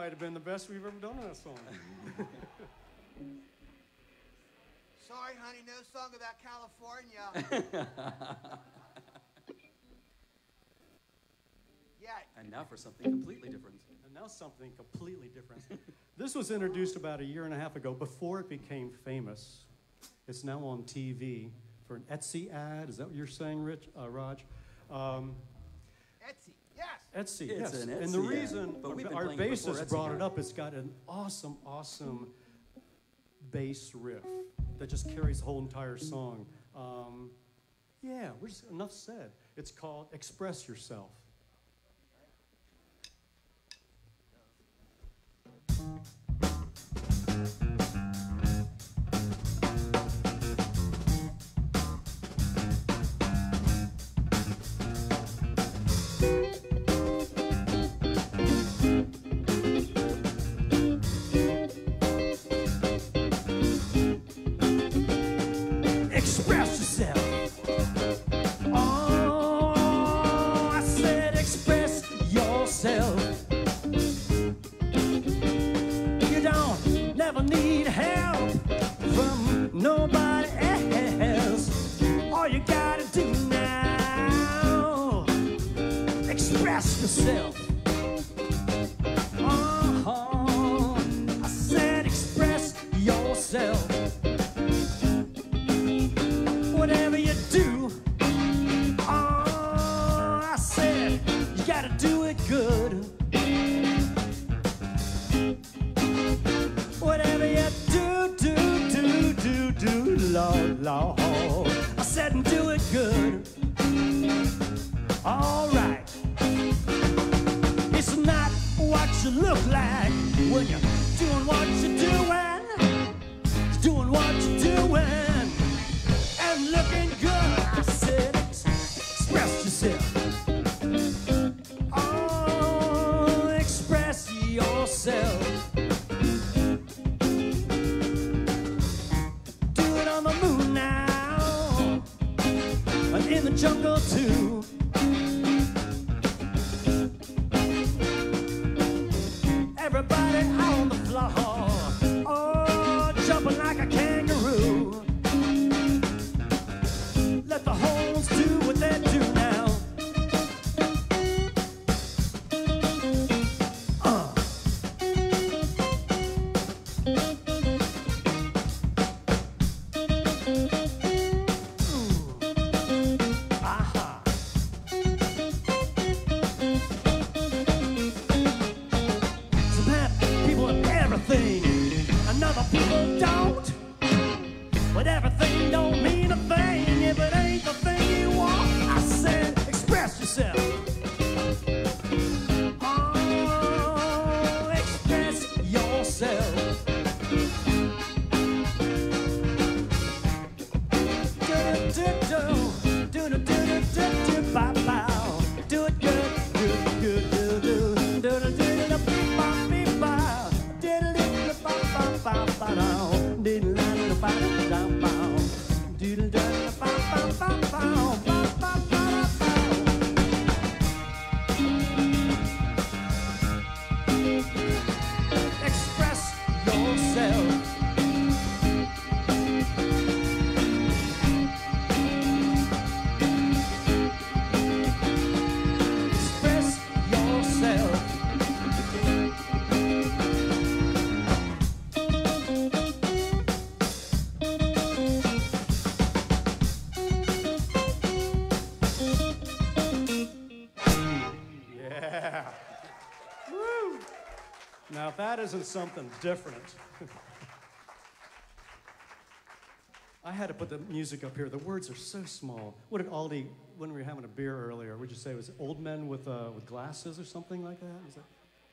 E: might have been the best we've ever done on that song.
D: Sorry, honey, no song about California. Yeah.
C: And now for something completely different.
E: And now something completely different. This was introduced about a year and a half ago before it became famous. It's now on T V for an Etsy ad. Is that what you're saying, Rich, uh, Raj? Um,
D: Etsy, yes.
E: Etsy,
C: It's
E: yes.
C: an
E: and the
C: Etsy ad,
E: reason
C: but we've been
E: our
C: playing it before
E: bassist
C: Etsy
E: brought
C: got
E: it up, it's got an awesome, awesome bass riff that just carries the whole entire song. Um, yeah, we're just, enough said. It's called Express Yourself.
B: Express yourself. Oh, I said express yourself. You don't never need help from nobody else. All you gotta do now, express yourself. Oh, I said express yourself. Whatever you do, oh, I said you gotta do it good. Whatever you do, do, do, do, do, Lord, Lord, I said and do it good. All right. It's not what you look like when you're doing what you're doing. It's doing what you're doing. And looking good, I said, express yourself. Oh, express yourself. Do it on the moon now, and in the jungle too. Everybody on the floor, oh, jumping like a kangaroo. Let the holes do what they do now. Uh. Ooh. Aha. Some people have everything, and other people don't. But everything don't mean a thing if it ain't the thing you want. I said, express yourself. Oh, express yourself. Do-do-do-do, do-do-do-do-do, bow-bow. Do it good, good, good, do-do. Do-do-do-do-beep-bow, beep-bow. Do-do-do-do-bow-bow-bow-bow. Do-do-do-do-bow-bow-bow. Express yourself. Express yourself.
E: Yeah. Woo. Now, if that isn't something different. I had to put the music up here. The words are so small. What did Aldi, when we were having a beer earlier, would you say it was old men with, uh, with glasses or something like that? Was that?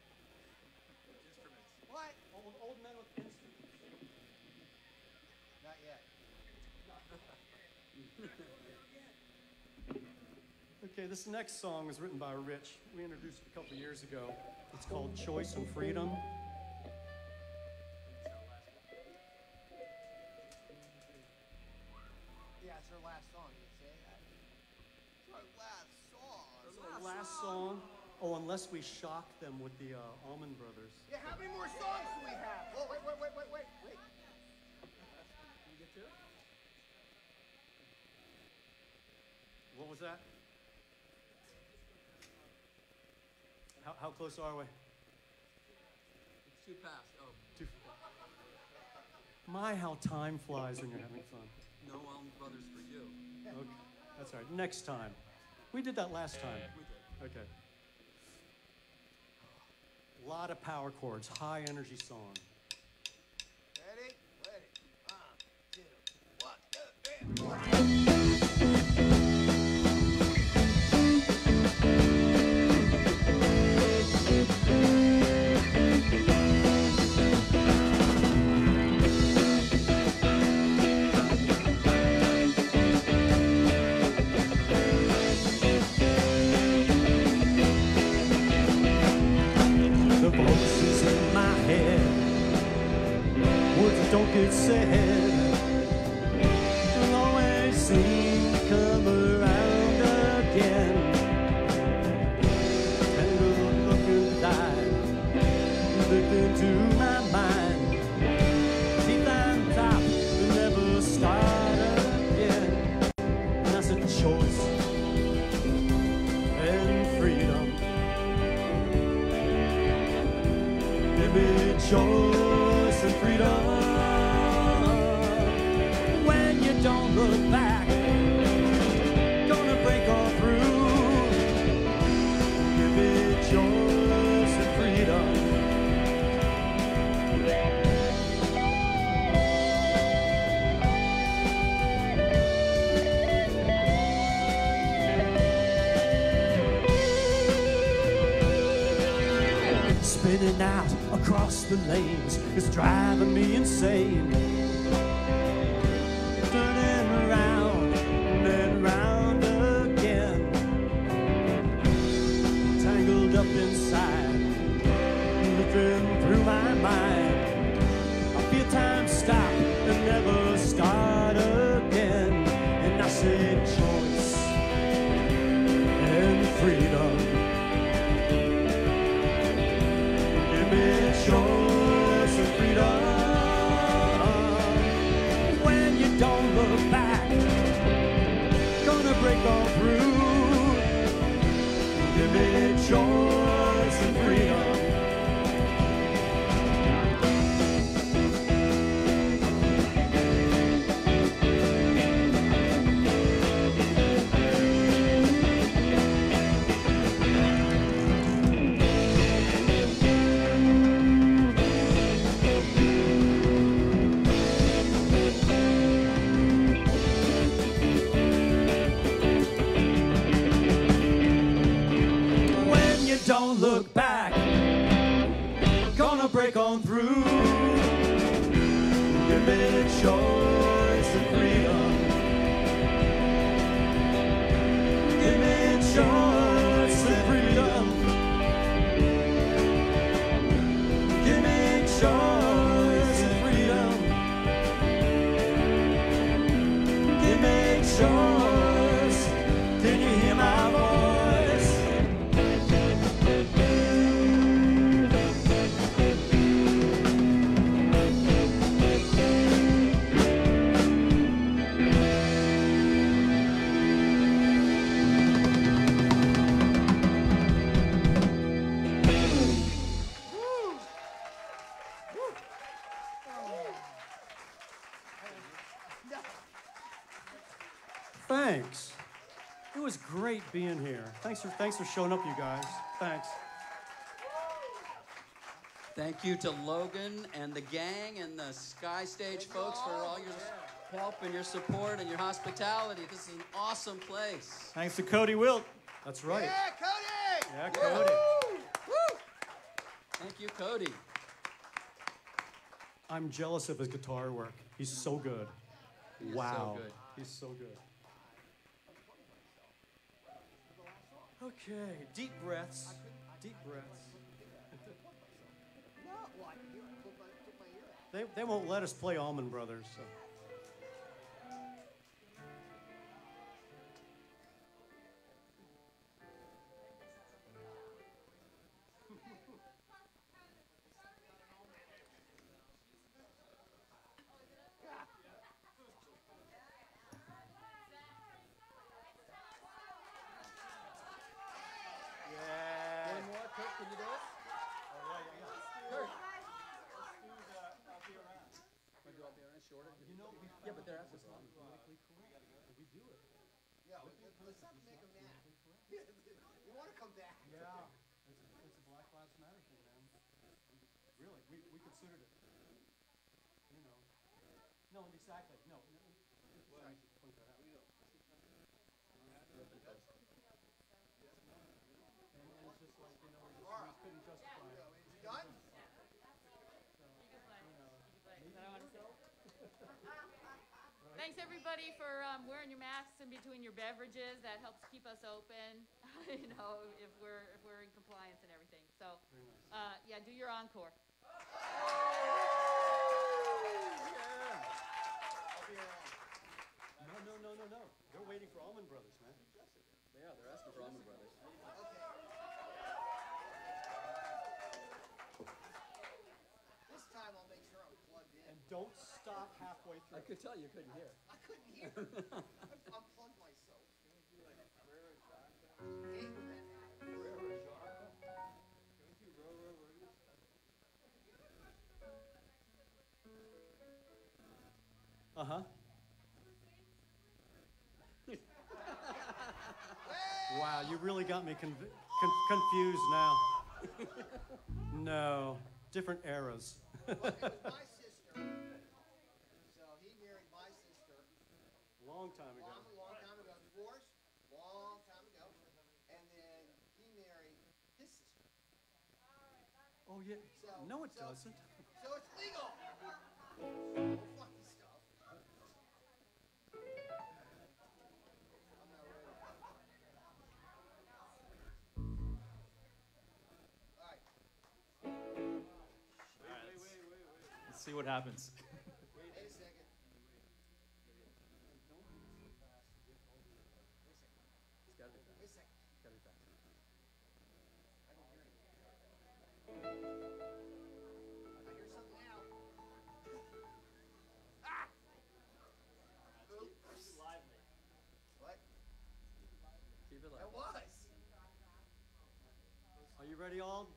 D: What?
E: Old, old men with instruments.
D: Not yet.
E: Okay, this next song was written by Rich. We introduced it a couple years ago. It's called Choice and Freedom.
D: Yeah, it's her last song. You say that? It's her last song.
E: It's our last song. Oh, unless we shock them with the uh, Allman Brothers.
D: Yeah, how many more songs do we have? Oh, wait, wait, wait, wait, wait, wait.
E: Can you get to it? What was that? How, how close are we?
C: It's too fast. Oh,
E: Too My, how time flies when you're having fun.
C: no Elm Brothers for you.
E: Okay, that's all right. Next time. We did that last time.
C: We did.
E: Okay. A lot of power chords, high energy song.
D: Ready? Ready. One, two, one, two, three.
B: The voices in my head, words that don't get said, will always seem to come around again. And the look inside, look into my mind, teeth on top, will never start again. And that's a choice and freedom. Give me choice and freedom. When you don't look back, gonna break all through. Give me choice and freedom. Spinning out across the lanes, it's driving me insane. Turning around and round again, tangled up inside, looking through my mind. I feel time stop and never start again. And I say choice and freedom. Choice and freedom. When you don't look back, gonna break all through. Give me choice and freedom. Don't look back, gonna break on through. Give me choice and freedom. Give me choice and freedom. Give me choice and freedom. Give me choice. Can you hear my voice?
E: Thanks. It was great being here. Thanks for thanks for showing up, you guys. Thanks.
C: Thank you to Logan and the gang and the Sky Stage folks for all your help and your support and your hospitality. This is an awesome place.
F: Thanks to Cody Wilt.
E: That's right.
D: Yeah, Cody!
E: Yeah, Cody.
C: Woo! Thank you, Cody.
E: I'm jealous of his guitar work. He's so good.
C: He is
E: Wow.
C: so good.
E: He's so good. Okay, deep breaths. Deep breaths. They, they won't let us play Allman Brothers, so.
C: Yeah, but they're after song.
D: Yeah, let's, let's not make them mad. You want to come back.
E: Yeah, it's, it's a Black Lives Matter thing, man. Really, we, we considered it. You know. No, exactly. No. no exactly. Point that out. And, and it's just like, you know, we, just, we couldn't justify it.
D: Is it done?
G: Thanks everybody for um, wearing your masks in between your beverages. That helps keep us open. You know, if we're if we're in compliance and everything. So, uh, yeah, do your encore.
E: No, no, no, no, no. They're waiting for Allman Brothers, man.
C: Yeah, they're asking for Allman Brothers.
D: This time I'll make sure I'm plugged in.
E: And don't stop halfway
C: I
E: through.
C: could tell you couldn't hear.
D: I couldn't hear. I've unplugged myself. Can we do like Ferrero Jacques? Hey, Ferrero Jacques? Can we do row, row, row?
E: Uh-huh. Wow, you really got me conv con confused now. No, different eras.
D: Well, it was my sister. So he married my sister
E: Long time ago.
D: long, long time ago. Divorced, long time ago. And then he married his sister.
E: Oh, yeah.
D: So,
E: No, it
D: so,
E: doesn't.
D: So it's legal. Funky stuff. I'm not ready. All right.
F: Let's see what happens.
D: Wait a second.
C: It's gotta be fast.
D: Wait a second.
C: It's gotta be fast.
D: I don't hear anything. I hear something now. Ah! Oops. What?
C: Keep it
D: That
C: live.
D: was.
E: Are you ready, all?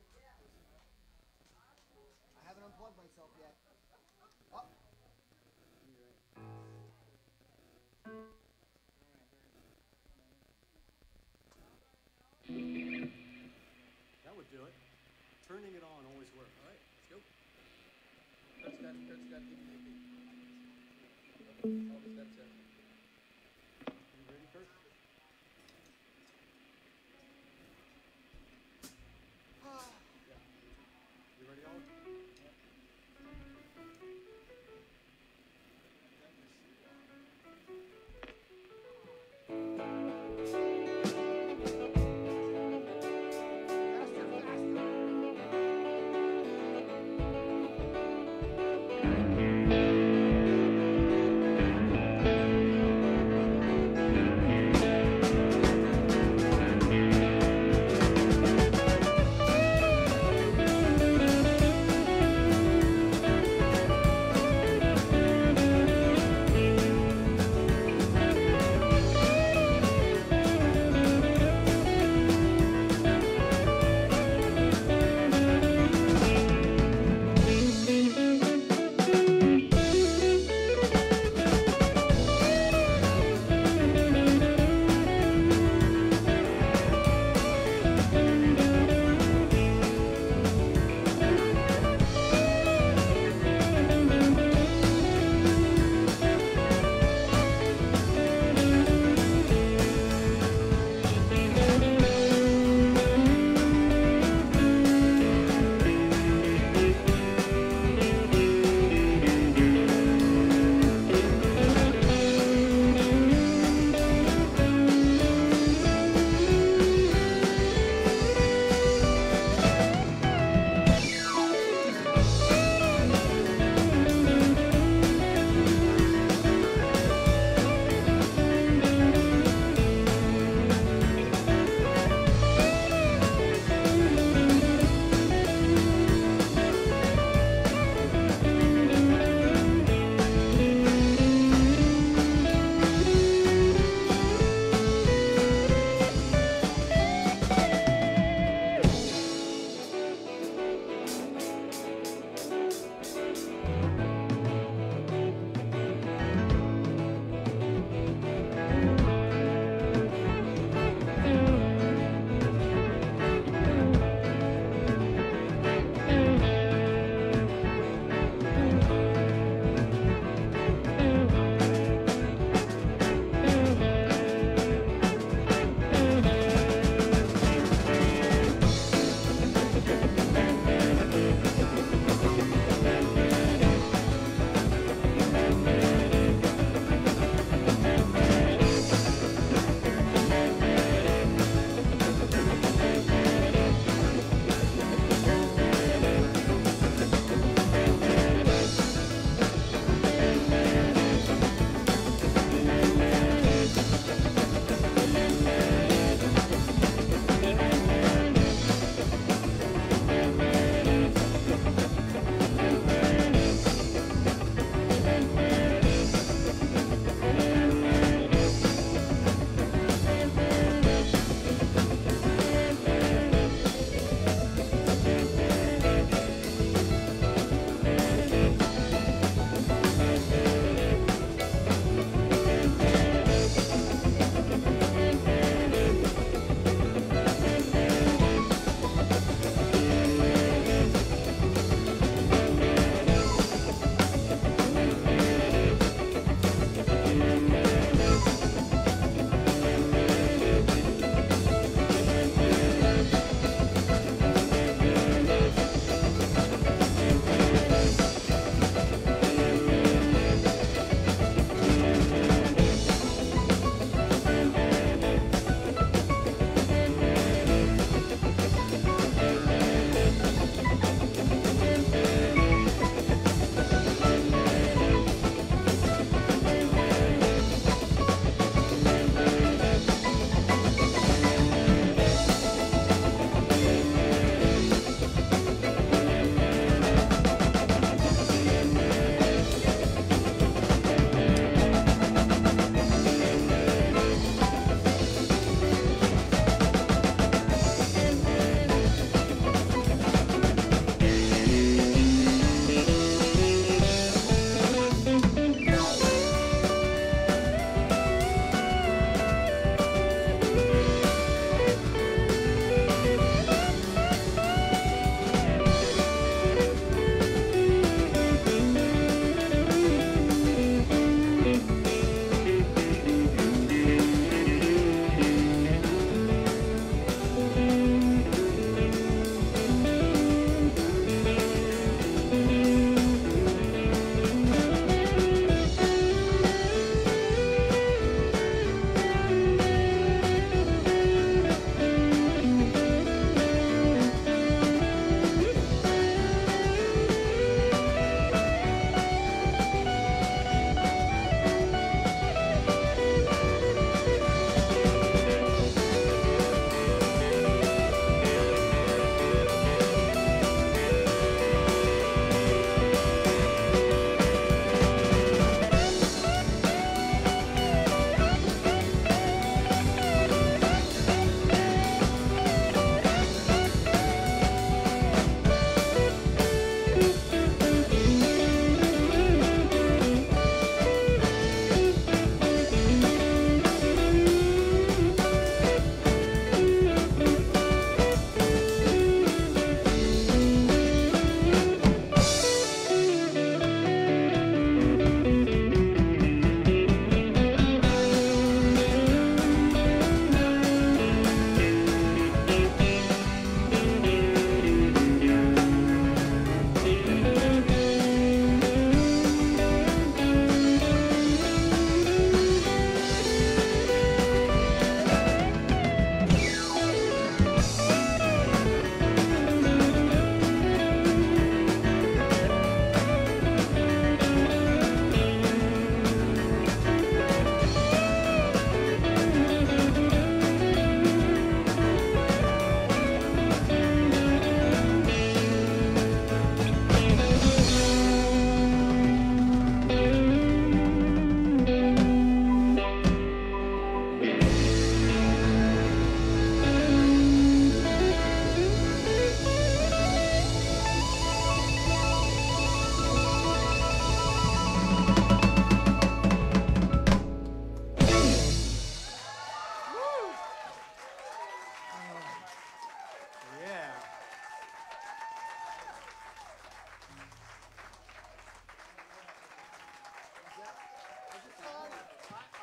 D: I haven't unplugged myself yet. Oh.
E: That would do it. Turning it on always works.
C: All right, let's go. Kurt's got, Kurt's got to give me a beat. All the steps in.
E: You ready, Kurt? You ready, all?
D: Faster, faster.
E: Ready?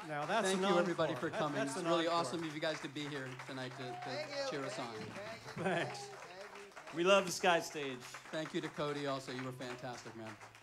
E: Now that's
C: Thank
E: an
C: you, everybody,
E: encore.
C: for
E: That-
C: coming.
E: that's
C: It's
E: an
C: really
E: encore.
C: awesome of you guys to be here tonight to,
D: Thank you.
C: to cheer us
D: thank
C: on.
D: you, thank you,
E: Thanks.
D: Thank you.
F: We love the Sky Stage.
C: Thank you to Cody also. You were fantastic, man.